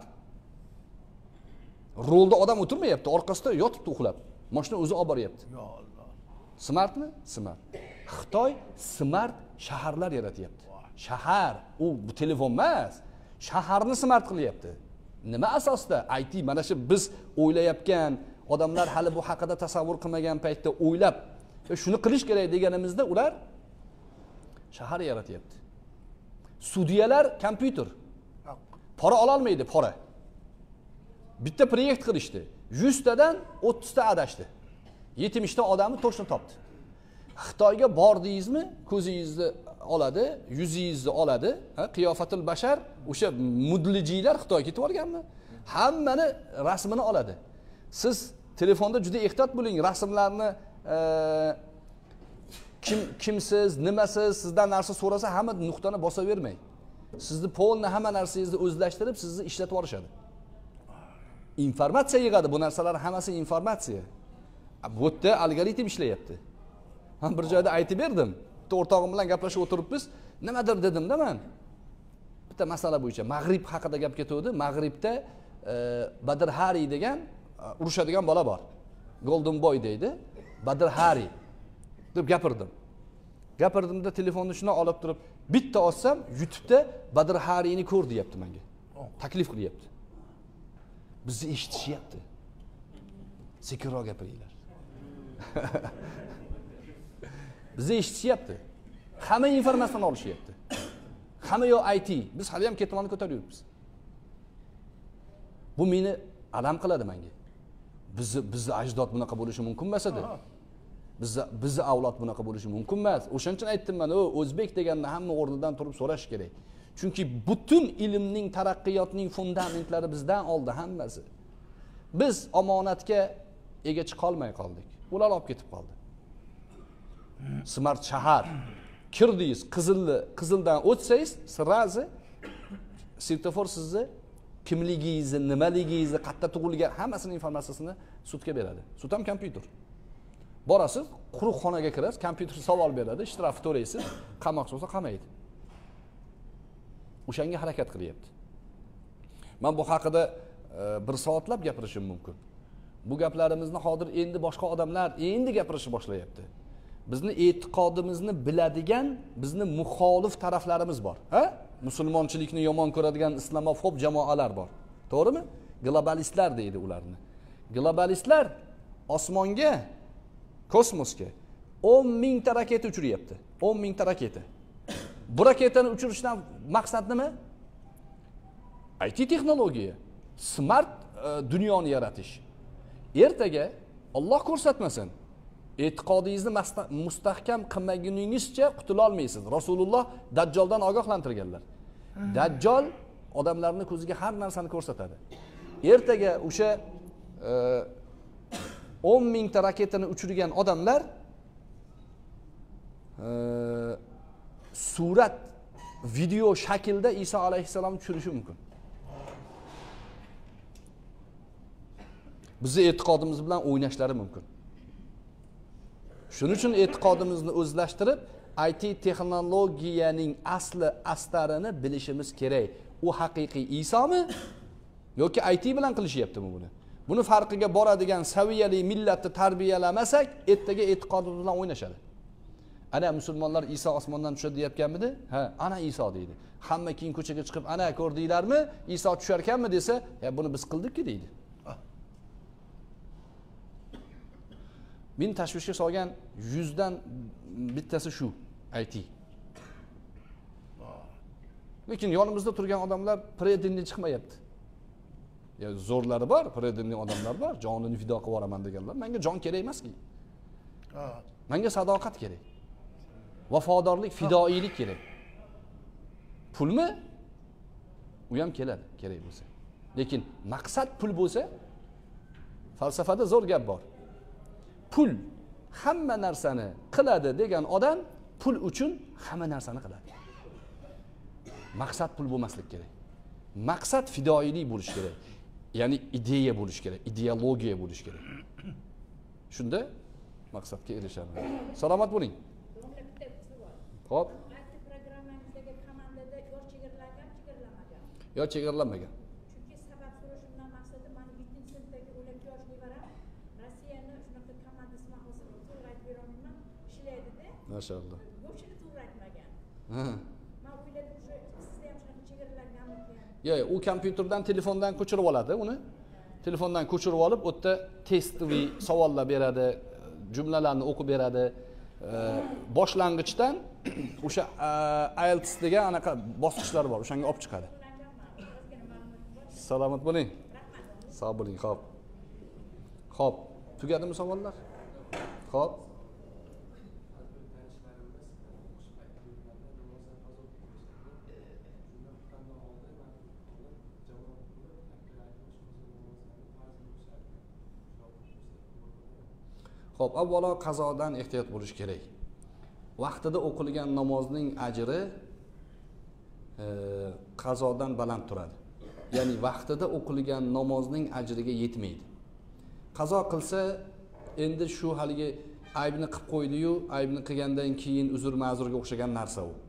A: Rolda odam o'tirmayapti, orqasida yotibdi uxlab. Mashina o'zi olib boryapti. Yo Alloh. Smartmi? Smart. Xitoy smart shaharlar yaratyapti. Shahar, bu telefon emas. Shaharni smart qilyapti. Nima asosda? IT mana shu biz o'ylayotgan odamlar hali bu haqida tasavvur qilmagan paytda o'ylab, shuni qilish kerak deganimizda ular shahar yaratyapti. Sudyalar kompyuter. Pora ola olmaydi, pora. Bitta proyekt qilishdi. 100 tadan 30 ta adashdi. 70 ta odamni to'shni topdi. Xitoyga bordingizmi, ko'zingizni oladi, yuzingizni oladi. Qiyofatul bashar, o'sha mudlijiylar Xitoyga ketib olganmi? Hammani rasmini oladi. Siz telefonda juda ehtiyot bo'ling, rasmlarni kimsiz, nimasiz, sizdan narsa so'rasa hamma nuqtani bosavermang. Sizni polni hamma narsangizni o'zlashtirib, sizni ishlatib olishadi. Informatsiya yig'adi, bu narsalar hammasi informatsiya. Bu yerda algoritm ishlayapti. Men bir joyda aytib berdim. Bitta o'rtog'im bilan gaplashib o'tiribmiz. Nimadir dedim-da men. Bitta masala bo'yicha Mag'rib haqida gap ketuvdi. Mag'ribda Badr Hari degan urushadigan bola bor. Golden Boy deydi. Badr Hari deb gapirdim. Gapirdimda telefonni shuna olib turib, bitta olsam, YouTube'da Badr Hariyni ko'r deyapti menga. Taklif qilyapti. Bizni eshitishyapti. Sekinroq gapiringlar. Bizni eshitishyapti. Hamma informatsiyani olishyapti. Hamma yo IT. Biz hali ham ketmonni ko'taryapmiz. Bu meni alam qiladi menga. Bizni ajdod bunaqa bo'lishi mumkin emas edi. Bizni avlod bunaqa bo'lishi mumkin emas. O'shaning uchun aytdim men, o'zbek deganda hamma o'rnidan turib so'rash kerak. Chunki butun ilmning, taraqqiyotning fundamentlari bizdan oldi hammasi. Biz omonatga ega chiqa olmay qoldik. Ular olib ketib qoldi. Smart shahar. Kirdingiz, qizildan o'tsangiz, sirazi svetofor sizni kimligingizni, nimaligingizni, qayerda tug'ilgan hammasini informatsiyasini sudga beradi. Sud ham kompyuter. Borasiz, quruq xonaga kirasiz, kompyuter savol beradi, ishtiraf to'laysiz, qamoqchi bo'lsa qamaydi. O'shanga harakat qilyapti. Men bu haqida bir soatlab gapirishim mumkin. Bu gaplarimizni hozir endi boshqa odamlar endi gapirishni boshlayapti. Bizni e'tiqodimizni biladigan, bizni muxolif taraflarimiz bor. Musulmonchilikni yomon ko'radigan islamofob jamoalar bor. To'g'rimi? Globalistlar deydi ularni. Globalistlar osmonga, kosmosga 10 mingta raketa uchiryapti. 10 mingta raketa. Bu raketani uchirishdan maqsad nima? IT texnologiya, smart dunyoni yaratish. Ertaga Alloh ko'rsatmasin, e'tiqodingizni mustahkam qilmaguningizcha qutula olmaysiz. Rasululloh Dajjoldan ogohlantirganlar. Dajjol odamlarning ko'ziga har narsani ko'rsatadi. Ertaga o'sha 10 mingta raketani uchirgan odamlar surat, video shaklda Iso alayhissalom tushirishi mumkin. Bizni e'tiqodimiz bilan o'ynashlari mumkin. Shuning uchun e'tiqodimizni o'zlashtirib, IT texnologiyaning asli astarini bilishimiz kerak. U haqiqiy Isomi yoki IT bilan qilishyaptimi buni? Buni farqiga boradigan saviyali millatni tarbiyalamasak, ertaga e'tiqodimiz bilan o'ynashadi. Ana musulmonlar Iso osmondan tushadi deyapganmidi? Ha, ana Iso deydi. Hamma keyin ko'chaga chiqib, ana ko'rdinglarmi? Iso tushar ekanmi desa, ya buni biz qildikki deydi. Meni tashvishga solgan 100 dan bittasi shu IT. Lekin yonimizda turgan odamlar predindan chiqmayapti. Ya zo'rlari bor, predindan odamlar bor, jonini fido qilib yuboraman deganlar. Menga jon kerak emas-ki. Menga sadoqat kerak. Vafodorlik, fidoilik kerak. Pulmi? U ham keladi, kerak bo'lsa. Lekin maqsad pul bo'lsa, falsafada zo'r gap bor. Pul hamma narsani qiladi degan odam pul uchun hamma narsani qiladi. Maqsad pul bo'lmaslik kerak. Maqsad fidoilik bo'lish kerak. Ya'ni ideya bo'lish kerak, ideologiya bo'lish kerak. Shunda maqsadga erishamiz. Salomat bo'ling. Xo'p.
C: Programmangizdagi komandada yosh chegaralangan, chegaralanmagan.
A: Yo chegaralanmagan.
C: Chunki sabab so'rashimdan maqsadi mani 7-sinfdagi o'ylab yosh nevaram Rossiyani shunaqa komandasi mahallasi to'g'ri aytib bera olmayman, ishlaydi-da.
A: Mashallah.
C: Yo'qchini to'g'ri aytmagan.
A: Ha.
C: Men o'yladim o'sha sizda ham shunaqa chegaralanganmikan.
A: Yo'q, u kompyuterdan, telefondan ko'chirib oladi uni. Telefondan ko'chirib olib, u yerda testli savollar beradi, jumlalarni o'qib beradi. Boshlang'ichdan o'sha IELTS degan anaqa bosqichlar bor, o'shanga olib chiqadi. Salomat bo'ling. Sog' bo'ling, xo'p. Xo'p, tugadimi savollar? Xo'p. Xo'p, avvalo qazodan ehtiyot bo'lish kerak. Vaqtida o'qilgan namozning ajri qazodan baland turadi. Ya'ni vaqtida o'qilgan namozning ajriga yetmaydi. Qazo qilsa, endi shu haligi aybni qilib qo'ydi-yu, aybni qilgandan keyin uzr ma'zurga o'xshagan narsa u.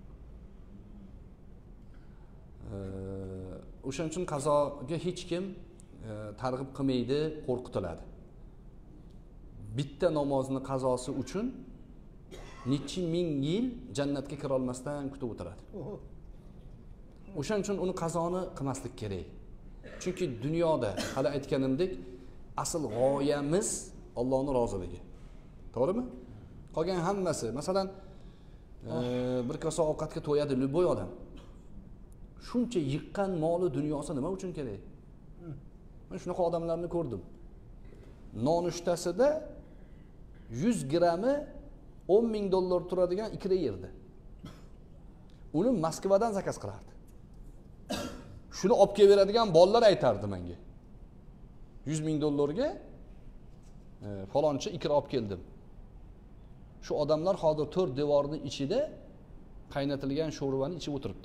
A: O'shaning uchun qazoga hech kim targ'ib qilmaydi, qo'rqitiladi. Bitta namozni qazosi uchun necha ming yil jannatga kira olmasdan kutib o'tiradi. O'shaning uchun uni qazoni qilmaslik kerak. Chunki dunyoda hali aytganimdek, asl g'oyamiz Allohning roziligi. To'g'rimi? Qolgan hammasi, masalan, bir kosa ovqatga to'yadi любой odam. Shuncha yiqqan moli dunyosi nima uchun kerak? Men shunaqa odamlarni ko'rdim. Nonushtasida 100 grammi $10,000 turadigan ikra yerdi. Uni Moskvadan zakaz qilardi. Shuni olib kelib beradigan bolalar aytardi menga. $100,000 ga falonchi ikra olib keldim. Shu odamlar hozir 4 devorning ichida qaynatilgan sho'rvani ichib o'tiribdi.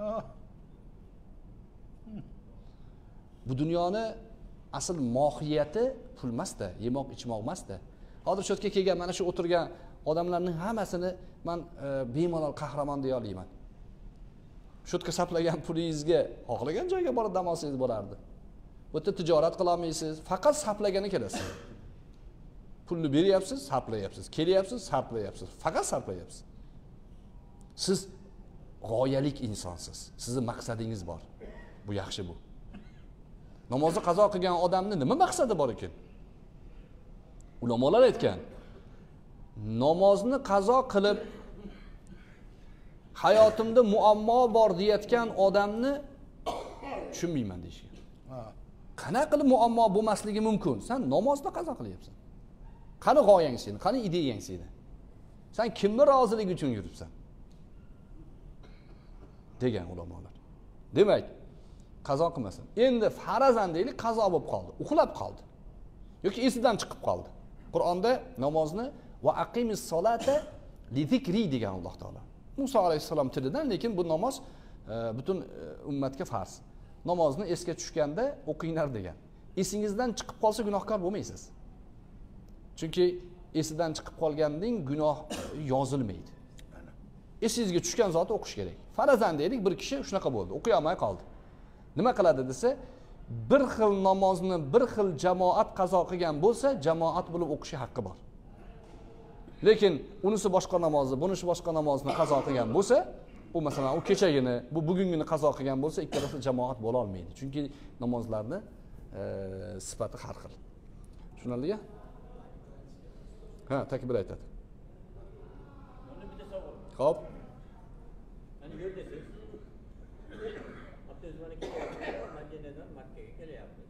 A: Bu dunyoni asl mohiyati pul emasda, yemoq ichmoq emasda. Hozir shu yerga kelgan mana shu o'tirgan odamlarning hammasini men bemalol qahramon deya olmayman. Shu yerga saplagan pulingizga xohlagan joyga borib dam olsangiz bo'lardi. Bu yerda tijorat qila olmaysiz, faqat saplagani kelasiz. Pulni beryapsiz, sarflayapsiz, kelyapsiz, sarflayapsiz, faqat sarflayapsiz. Siz g'oyalik insonsiz. Sizning maqsadingiz bor. Bu yaxshi bu. Namozni qazo qilgan odamning nima maqsadi bor ekan? Ulamolar aytgan, namozni qazo qilib hayotimda muammo bor deyotgan odamni tushunmayman deyishgan. Qanaqa qilib muammo bo'lmasligi mumkin? Sen namozni qazo qilyapsan. Qani g'oyang seni, qani ideyang seni? Sen kimni roziligi uchun yuribsan? Degan ulamolar. Demak, qazo qilmasin. Endi farazan deylik, qazo bo'lib qoldi, uxlab qoldi. Yoki esidan chiqib qoldi. Qur'onda namozni va aqimis solata li zikri degan Alloh taolo. Musa alayhisalom tilidan, lekin bu namoz butun ummatga farz. Namozni esga tushganda o'qinglar degan. Esingizdan chiqib qolsa gunohkor bo'lmaysiz. Chunki esidan chiqib qolganning gunoh yozilmaydi. Esingizga tushgan zotni o'qish kerak. Farazan deylik, bir kishi shunaqa bo'ldi, o'qiy olmay qoldi. Nima qiladi desa, bir xil namozni bir xil jamoat qazo qilgan bo'lsa, jamoat bo'lib o'qishi haqqi bor. Lekin unisi boshqa namozni, bunisi boshqa namozni qazo qilgan bo'lsa, u masalan u kechagini, bu bugungini qazo qilgan bo'lsa, ikkalasi jamoat bo'la olmaydi. Chunki namozlarni sifati har xil. Tushunarlimi? Ha, takbir aytadi.
D: Uni bitta savol.
A: Xo'p.
D: Mana yo'ldasiz. Abduzmani kelyapmiz, Madinadan Makkaga kelyapmiz.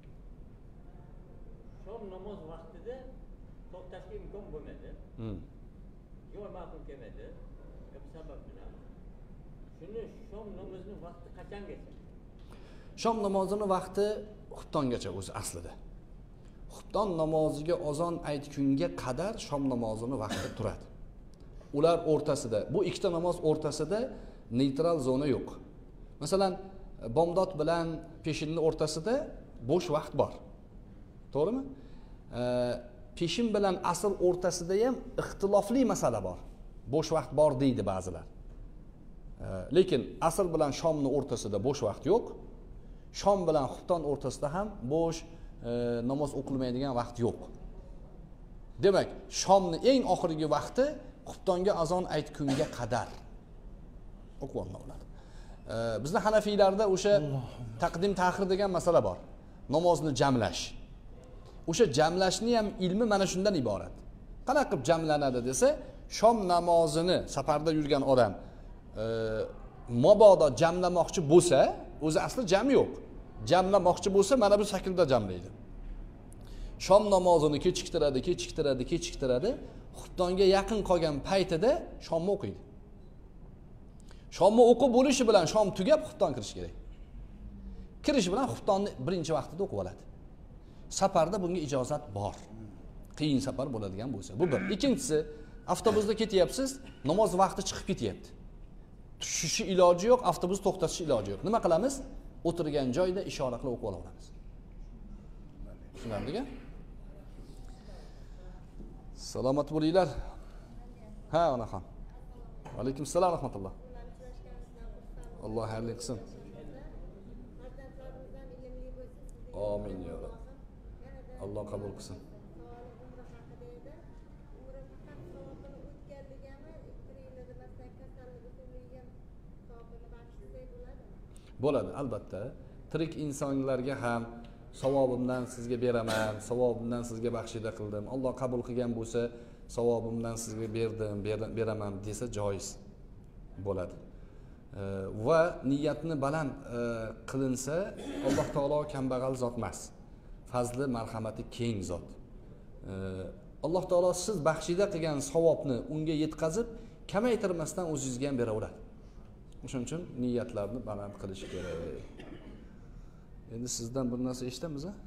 D: Shom namoz vaqtida to'xtashga imkon bo'lmadi. Yo'l ma'qul kelmadi. Bu sabab bilan. Shuni shom namozining vaqti qachongacha?
A: Shom namozining vaqti xuftongacha o'zi aslida. Xufton namoziga azon aytgunga qadar shom namozining vaqti turadi. Ular o'rtasida, bu ikkita namoz o'rtasida neytral zona yo'q. Masalan, bomdod bilan peshinning o'rtasida bo'sh vaqt bor. To'g'rimi? Peshin bilan asr o'rtasida ham ixtilofli masala bor. Bo'sh vaqt bor deydi ba'zilar. Lekin asr bilan shomning o'rtasida bo'sh vaqt yo'q. Shom bilan xufton o'rtasida ham bo'sh namoz o'qilmaydigan vaqt yo'q. Demak, shomning eng oxirgi vaqti xuftonga azon aytgunga qadar o'qib olinadi. Bizda Hanafiylarda o'sha taqdim ta'xir degan masala bor. Namozni jamlash. O'sha jamlashni ham ilmi mana shundan iborat. Qanaqa qilib jamlanadi desa, shom namozini safarda yurgan odam mabodo jamlamoqchi bo'lsa, o'zi asli jam yo'q. Jamlamoqchi bo'lsa, mana bu shaklda jamlaydi. Shom namozini kechiktiradi. Xuftonga yaqin qolgan paytida shomni o'qiydi. Shomni o'qib bo'lishi bilan shom tugab xufton kirish kerak. Kirish bilan xuftonni birinchi vaqtida o'qib oladi. Safarda bunga ijozat bor. Qiyin safar bo'ladigan bo'lsa. Bu bir. Ikkinchisi, avtobusda ketyapsiz, namoz vaqti chiqib ketyapti. Tushishi iloji yo'q, avtobus to'xtatish iloji yo'q. Nima qilamiz? O'tirgan joyda ishora qilib o'qib olamiz. Tushunarlimi? Salomat bo'linglar. Ha, onaxon. Alaykum assalom va rahmatulloh. Alloh xayrli qilsin. Amin ya Rabb. Alloh qabul qilsin. Bo'ladi, albatta. Tirik insonlarga ham savobimdan sizga beraman, savobimdan sizga baxshida qildim. Alloh qabul qilgan bo'lsa, savobimdan sizga berdim, beraman desa joiz bo'ladi. Va niyatni baland qilinsa, Alloh taolo kambag'al zot emas. Fazli, marhamati keng zot. Alloh taolo siz baxshida qilgan savobni unga yetkazib, kamaytirmasdan o'zingizga ham beraveradi. Shuning uchun niyatlarni baland qilish kerak. Endi sizdan bir narsa eshitamiz, ha?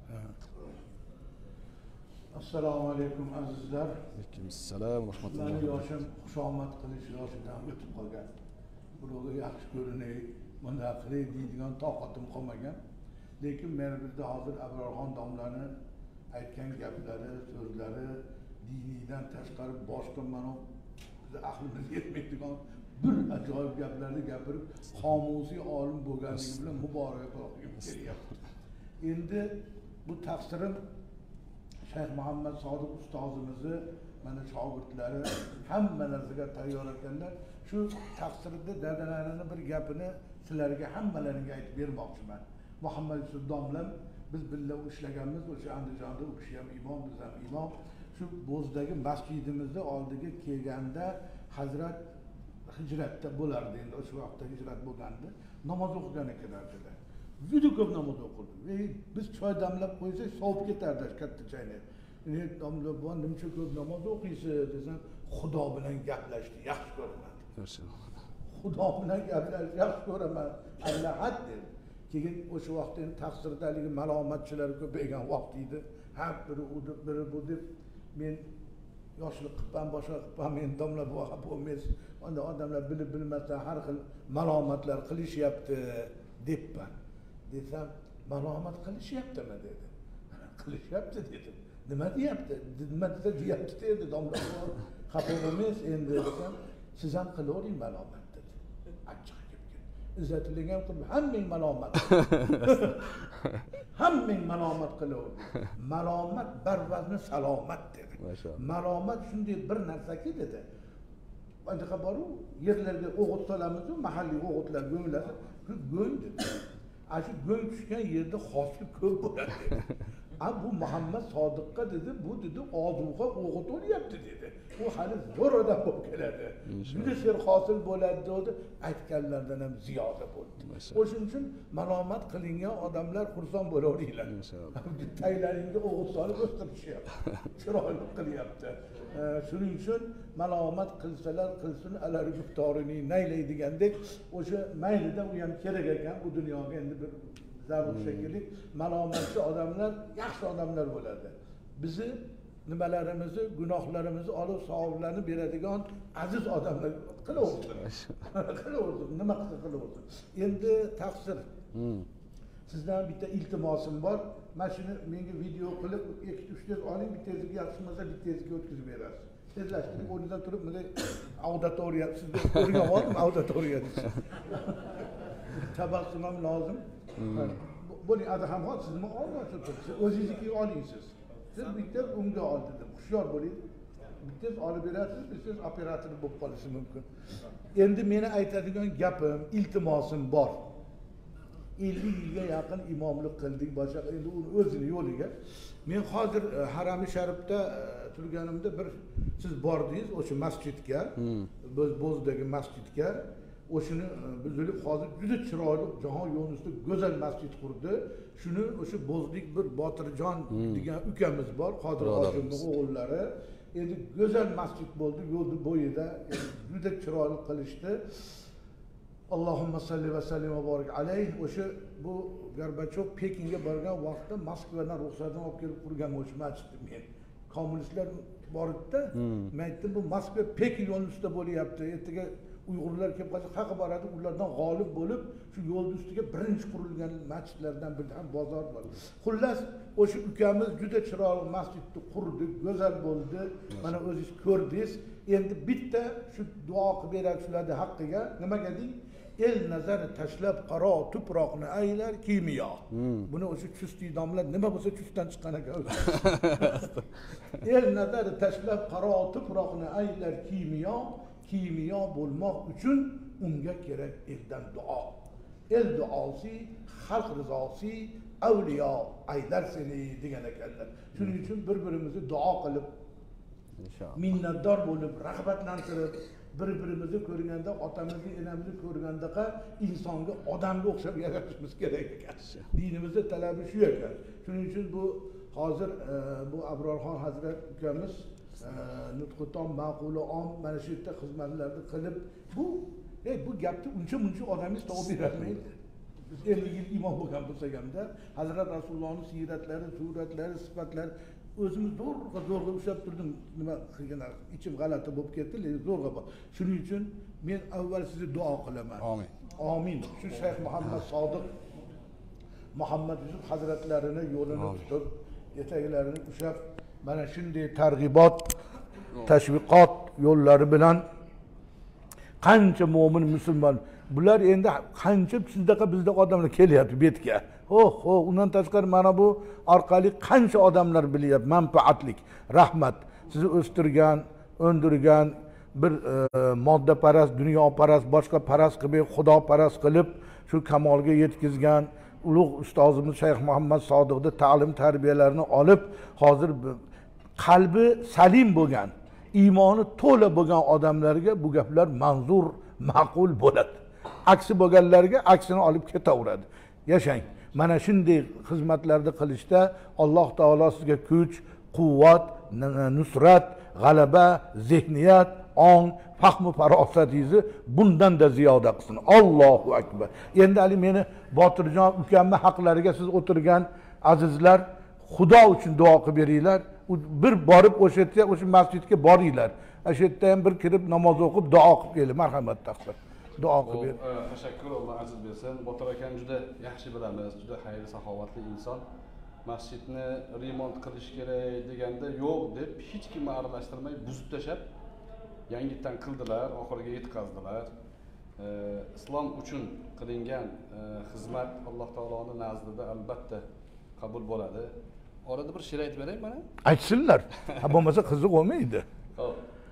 E: Assalomu alaykum azizlar.
A: Alaykum assalom va rahmatulloh.
E: Meni yoshim xushomad qilish yoshidan o'tib qolgan. Birovga yaxshi ko'rinay, bunday qilay deydigan toqatim qolmagan. Lekin men bizda hozir Abrorxon domlani aytgan gaplari, so'zlari diniydan tashqari boshqa mana bizni aqlimiz yetmaydigan bir ajoyib gaplarni gapirib, qomusiy olim bo'lganligi bilan muboraklar kelyapti. Endi bu taqsirim Shayx Muhammad Sodiq ustozimizni mana shogirdlari hamma narsaga tayyor ekanlar. Shu taqsirda dadalarini bir gapini sizlarga hammalaringga aytib bermoqchiman. Muhammad Yusuf domlam biz birga ishlaganmiz, o'sha Andijonda u kishi ham imom, biz ham imom. Shu Bo'zdagi masjidimizda oldiga kelganda Hazrat hijratda bo'lardi, endi o'sha vaqtda hijrat bo'lganda namoz o'qigan ekanlar dedilar. Juda ko'p namoz o'qildi. Biz choy damlab qo'ysak, sovib ketardi katta choyni. Domla bu nimcha ko'p namoz o'qiysiz desam, Xudo bilan gaplashishni yaxshi ko'raman. Xudo bilan gaplashishni yaxshi ko'raman. Allohat dedi. Keyin o'sha vaqtda taqsirdaligi malomatchilar ko'paygan vaqt edi. Har biri u deb, biri bu deb men yoshlik qilgan, boshqa qilgan, men domla bu bo'lmas. Onda odamlar bilib bilmasdan har xil malomatlar qilishyapti debman. Desam, malomat qilishyaptimi dedi. Qilishyapti dedim. Nima deyapti? Nima deyapti dedi domla. Xafa bo'lmaysiz endi desam, siz ham qilavering malomat dedi. Achchiq ketgan. Izzatingiz ham qilib, hammang malomat. Hammang malomat qilavering. Malomat barvazni salomat dedi. Malomat shunday bir narsaki dedi. Anaqa boru yerlarga o'g'it solamiz, mahalliy o'g'itlar go'nglar, go'ng dedi. Shu go'ng tushgan yerda hosil ko'p bo'ladi. Bu Muhammad Sodiqqa dedi, bu dedi ozuqa o'g'it o'lyapti dedi. U hali zo'r odam bo'lib keladi. Juda sher hosil bo'ladi dedi, aytganlardan ham ziyoda bo'ldi. O'shuning uchun malomat qilingan odamlar xursand bo'laveringlar. Taylaringga o'g'it solib o'stirishyapti. Chiroyli qilyapti. Shuning uchun malomat qilsalar qilsin alari guftorini naylay degandek, o'sha maylida u ham kerak ekan bu dunyoga endi bir zarur shekilli malomatchi odamlar yaxshi odamlar bo'ladi. Bizni nimalarimizni, gunohlarimizni olib savoblarni beradigan aziz odamlar qilaversin. Qilaversin, nima qilsa qilaversin. Endi taqsir. Sizdan bitta iltimosim bor. Mana shuni menga video qilib 2-3 tez oling, bittasiga yaxshimasa bittasiga o'tkazib berasiz. Tezlashtirib o'rnidan turib bunday auditoriya sizga ko'rgan auditoriya deysiz. Tabassum ham lozim. Bo'ling, adham hol siz nima olmoqchi turibsiz? O'zingizniki oling siz. Siz bitta unga ol dedim. Hushyor bo'ling. Bitta olib berasiz, bitta operator bo'lib qolishi mumkin. Endi meni aytadigan gapim, iltimosim bor. 50 yilga yaqin imomlik qildik, boshqa endi uni o'zini yo'liga. Men hozir Harami Sharifda turganimda bir siz bordingiz o'sha masjidga, Bo'zdagi masjidga. O'shuni buzilib hozir juda chiroyli Jahon Yunusda go'zal masjid qurdi. Shuni o'sha Bo'zlik bir Botirjon degan ukamiz bor, Qodir Hojimning o'g'illari. Endi go'zal masjid bo'ldi, yo'lni bo'yida juda chiroyli qilishdi. Allohumma salli va sallim va barik alayh. O'sha bu Gorbachov Pekinga borgan vaqtda Moskvadan ruxsatini olib kelib qurgan o'sha masjidni men. Kommunistlar bor edi-da. Men aytdim bu Moskva Pekin yo'lida bo'lyapti. Ertaga Uyg'urlar kelib qolsa qayerga boradi? Ulardan g'olib bo'lib, shu yo'l ustiga birinchi qurilgan masjidlardan biri ham bozor bor. Xullas, o'sha ukamiz juda chiroyli masjidni qurdi, go'zal bo'ldi. Mana o'zingiz ko'rdingiz. Endi bitta shu duo qilib beradi shularning haqqiga. Nimaga deng? El nazari tashlab qaro tuproqni aylar kimyo. Buni o'sha chustli domlar nima bo'lsa chustdan chiqqan ekan. El nazari tashlab qaro tuproqni aylar kimyo. Kimyo bo'lmoq uchun unga kerak eldan duo. El duosi, xalq rizosi, avliyo aylar seni degan ekanlar. Shuning uchun bir-birimizni duo qilib, minnatdor bo'lib, rag'batlantirib, bir-birimizni ko'rganda, otamizni, enamizni ko'rganda insonga, odamga o'xshab yaratishimiz kerak ekan. Dinimizda talabi shu ekan. Shuning uchun bu hozir bu Abrorxon Hazrat ukamiz nutqutom ma'quli om mana shu yerda xizmatlarni qilib bu gapni uncha odamingiz topib bermaydi. Biz 50 yil imom bo'lgan bo'lsak hamda Hazrat Rasulullohning siyratlari, suratlari, sifatlari o'zimiz zo'rg'a ushlab turdim. Nima qilganar ichim g'alati bo'lib ketdi, lekin zo'rg'a bor. Shuning uchun men avval sizni duo qilaman. Amin. Amin. Shu Shayx Muhammad Sodiq Muhammad Yusuf hazratlarini yo'lini tutib, etaklarini ushlab mana shunday targ'ibot, tashviqot yo'llari bilan qancha mo'min musulmon bular endi qancha sizdaqa bizdaqa odamlar kelyapti betga. Undan tashqari mana bu orqali qancha odamlar bilyapti, manfaatlik, rahmat. Sizni o'stirgan, o'ndirgan bir moddaparast, dunyoparast, boshqa parast qilib, xudoparast qilib shu kamolga yetkazgan ulug' ustozimiz Shayx Muhammad Sodiqning ta'lim tarbiyalarini olib, hozir qalbi salim bo'lgan, iymoni to'la bo'lgan odamlarga bu gaplar manzur, ma'qul bo'ladi. Aksi bo'lganlarga aksini olib ketaveradi. Yashang. Mana shunday xizmatlarni qilishda Alloh taolo sizga kuch, quvvat, nusrat, g'alaba, zehniyat, ong, fahmu farosatingizni bundan da ziyoda qilsin. Allohu akbar. Endi ali meni Botirjon ukamning haqlariga siz o'tirgan azizlar, Xudo uchun duo qilib beringlar. Bir borib o'sha yerga, o'sha masjidga boringlar. O'sha yerda ham bir kirib namoz o'qib duo qilib keling. Marhamat taqdir. Duo qilib ber.
A: Tashakkur, Alloh aziz bersin. Botir akam juda yaxshi bilamiz, juda xayri saxovatli inson. Masjidni remont qilish kerak deganda yo'q deb hech kimni aralashtirmay buzib tashab yangitdan qildilar, oxiriga yetkazdilar. Islom uchun qilingan xizmat Alloh taoloning nazdida albatta qabul bo'ladi. Orada bir she'r aytib beray mana.
E: Aytsinlar. Ha bo'lmasa qiziq bo'lmaydi.
A: Xo'p.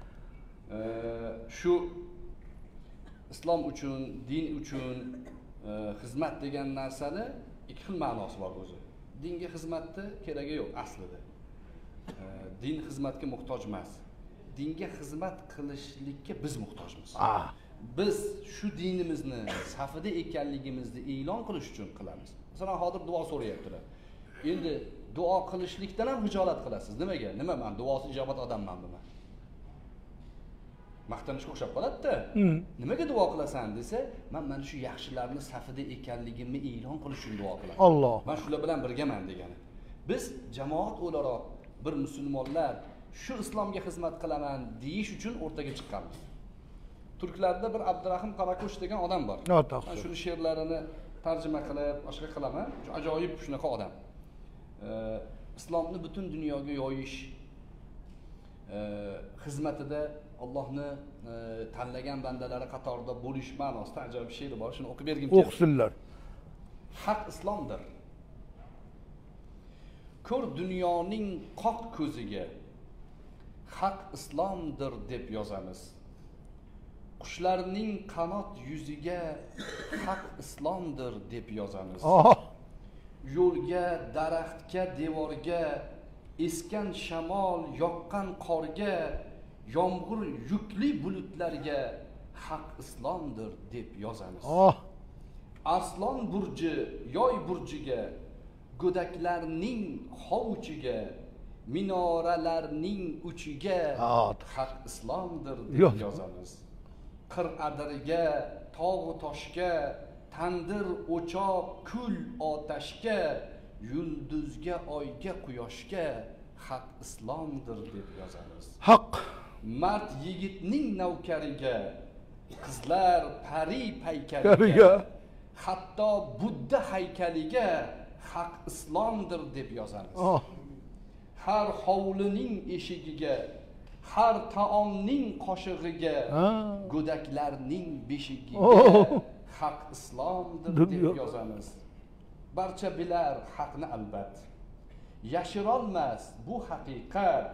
A: Shu islom uchun, din uchun xizmat degan narsani ikki xil ma'nosi bor o'zi. dinga xizmatni keragi yo'q aslida. Din xizmatga muhtoj emas. Dinga xizmat qilishlikka biz muhtojmiz. Biz shu dinimizni safida ekanligimizni e'lon qilish uchun qilamiz. Masalan, hozir duo so'rayaptilar. Endi duo qilishlikdan ham hijolat qilasiz. Nimaga? Nima men duosi ijobat odamman buni? Maqtanishga o'xshab qoladi-da. Nimaga duo qilasan desa, men mana shu yaxshilarning safida ekanligimni e'lon qilish uchun duo qilaman.
E: Alloh.
A: Men shular bilan birgaman degani. Biz jamoat o'laroq bir musulmonlar shu islomga xizmat qilaman deyish uchun o'rtaga chiqqanmiz. Turklarda bir Abdurahim Qarakosh degan odam bor. Men shuni she'rlarini tarjima qilib, boshqa qilaman. Ajoyib shunaqa odam. Islomni butun dunyoga yoyish xizmatida Allohni tanlagan bandalari qatorida bo'lish ma'nosida ajoyib she'ri bor. Shuni o'qib bergim keldi.
E: O'qisinlar.
A: Haq islomdir. Ko'r dunyoning qoq ko'ziga haq islomdir deb yozamiz. Qushlarning qanot yuziga haq islomdir deb yozamiz. Yo'lga, daraxtga, devorga, esgan shamol, yoqqan qorga, yomg'ir yukli bulutlarga haq islomdir deb yozamiz. Arslon burji, yoy burjiga, go'daklarning hovuchiga, minoralarning uchiga haq islomdir deb yozamiz. Qir'adirga, tog'u toshga, tandir, o'choq, kul, otashga, yulduzga, oyga, quyoshga haq islomdir deb yozamiz.
E: Haq.
A: Mard yigitning navkariga, qizlar pari paykaliga, hatto Budda haykaliga haq islomdir deb yozamiz. Har hovlining eshigiga, har taomning qoshig'iga, go'daklarning beshigiga haq islomdir deb yozamiz. Barcha bilar haqni albat. Yashirolmas bu haqiqat.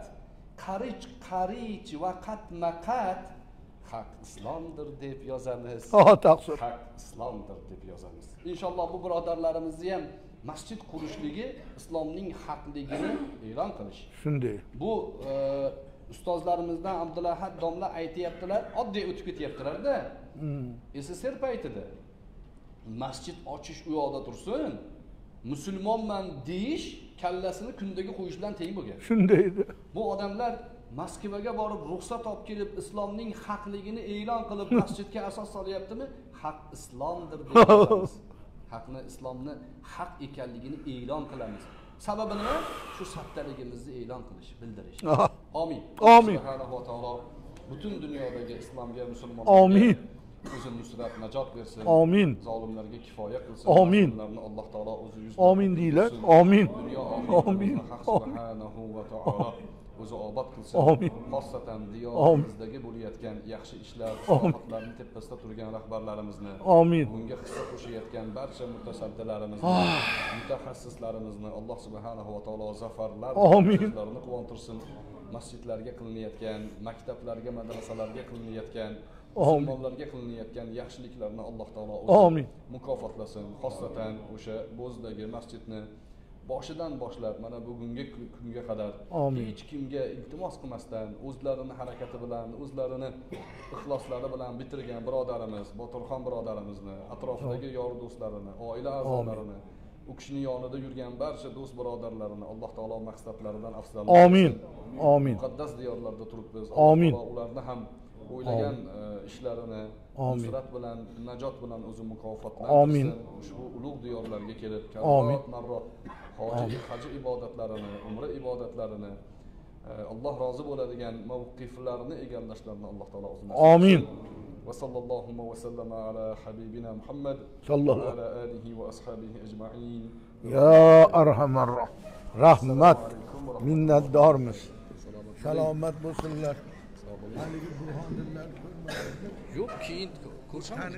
A: Qarich va qatma-qat haq islomdir deb yozamiz. Haq islomdir deb yozamiz. Inshaalloh bu birodarlarimizni ham masjid qurishligi islomning haqligini e'lon qilish.
E: Shunday.
A: Bu ustozlarimizdan Abdulahad domla aytayaptilar, oddiy o'tib ketyaptilar-da. SSR paytida masjid ochish u yoqda tursin, musulmonman deyish kallasini kundaga qo'yish bilan teng bo'lgan.
E: Shunday edi.
A: Bu odamlar Moskvaga borib ruxsat olib kelib islomning haqligini e'lon qilib masjidga asos solyaptimi? Haq islomdir deb yozamiz. Haqni, islomni haq ekanligini e'lon qilamiz. Sababi nima? Shu soxtaligimizni e'lon qilish, bildirish. Amin.
E: Amin.
A: Subhanahu va taolo butun dunyodagi islomga, musulmonlarga
E: Amin.
A: o'zi nusrat, najot bersin.
E: Amin.
A: Zolimlarga kifoya qilsin.
E: Amin.
A: Alloh taolo o'zi yuz.
E: Amin deylar. Amin.
A: Amin. Subhanahu va taolo o'zi obod qilsin.
E: Amin.
A: Xosatan diyorimizdagi bo'layotgan yaxshi ishlar, islohotlarning tepasida turgan rahbarlarimizni,
E: amin.
A: Bunga hissa qo'shayotgan barcha mutasaddilarimizni, mutaxassislarimizni Alloh subhanahu va taolo zafarlar bilan quvontirsin. Masjidlarga qilinayotgan, maktablarga, madrasalarga qilinayotgan, musulmonlarga qilinayotgan yaxshiliklarni Alloh taolo o'zi mukofotlasin. Xosatan o'sha Bo'zdagi masjidni boshidan boshlab mana bugungi kunga qadar hech kimga iltimos qilmasdan o'zlarini harakati bilan, o'zlarini ixloslari bilan bitirgan birodarimiz Boturxon birodarimizni, atrofidagi yor do'stlarini, oila a'zolarini, u kishining yonida yurgan barcha do'st birodarlarini Alloh taolo maqsadlaridan afzal qilsin.
E: Amin. Amin.
A: Muqaddas diyorlarda turibmiz.
E: Amin.
A: Ularni ham o'ylagan ishlarini nusrat bilan, najot bilan o'zi mukofotlasin. Ushbu ulug' diyorlarga kelib, karomat marrot hoji ibodatlarini, umra ibodatlarini, Alloh rozi bo'ladigan mavqiflarni egallashlarini Alloh taolo o'zi nasib etsin.
E: Amin.
A: Va sallallohu va sallama ala habibina Muhammad
E: va
A: ala alihi va ashabihi ajma'in.
E: Ya arhamar rahmat. Minnatdormiz. Salomat bo'lsinlar. Haligi Burhondinlar
A: yo'q, keyin ko'rsam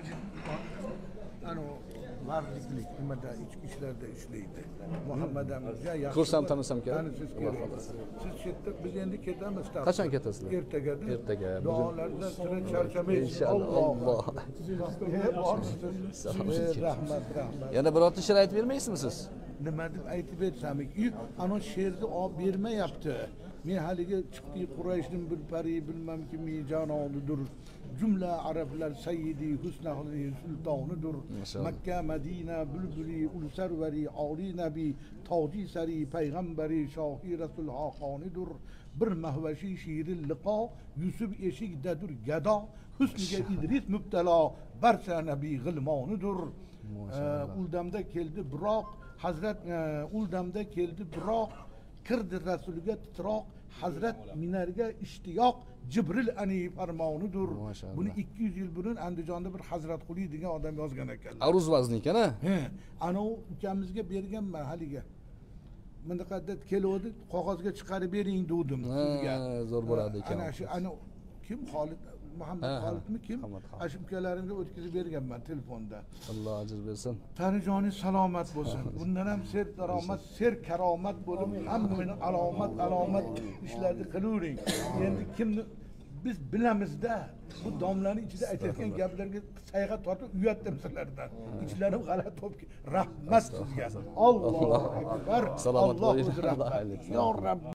E: ana vardiklik nimada ichki ishlarda ishlaydi. Muhammad Amirga yaxshi
A: ko'rsam tanısam kerak.
E: Siz chetda, biz endi ketamiz.
A: Qachon ketasizlar?
E: Ertagada.
A: Ertaga.
E: Duolarda sira charchamaysiz.
A: Inshaalloh.
E: Rahmat.
A: Yana birorta sharoit bermaysizmi siz?
E: nima deb aytib bersam, ana she'rni olib bermayapti. Men haligi chiqdi Qurayshning bir pari bilmam kimi janonudur. Cümle Araplar sayyidi husnahli sultanidir. Mekke, Medine, bülbülü, ulserveri, ali nebi, taci seri, peygamberi, şahi Resul Hakanidir. Bir mehveşi şiiri liqa, Yusuf eşikdedir geda, hüsnüge İdris müptela, berse nebi gılmanidir. Uldamda keldi Burak, Hazret Uldamda keldi Burak, kirdi Resulüge titraq, Hazret Minerge iştiyoq, Cibril ani farmonidir. Buni 200 yil burun Andijonda bir Hazrat Quli degan odam yozgan ekan.
A: Aruz vazni ekan a?
E: He, ana ukamizga berganman haliga. Mundaqada kelodi, qog'ozga chiqarib bering dedim sizga.
A: Zo'r bo'ladi ekan.
E: Ana shu kim Xolid Muhammad Xolidmi kim? Shu ukalarimga o'tkazib berganman telefonda.
A: Alloh ajr bersin.
E: Tanijoni salomat bo'lsin. Bundan ham ser daromad, ser karomat bo'lib, hammani alomat ishlarni qilavering. Endi kimni biz bilamizda bu domlaning ichida aytayotgan gaplarga sayga tortib uyatdim sizlardan. Ichlarim g'alati bo'lib, rahmat sizga. Allohu akbar.
A: Salomat bo'ling.
E: Alloh o'zi rahmat. Ya Rabb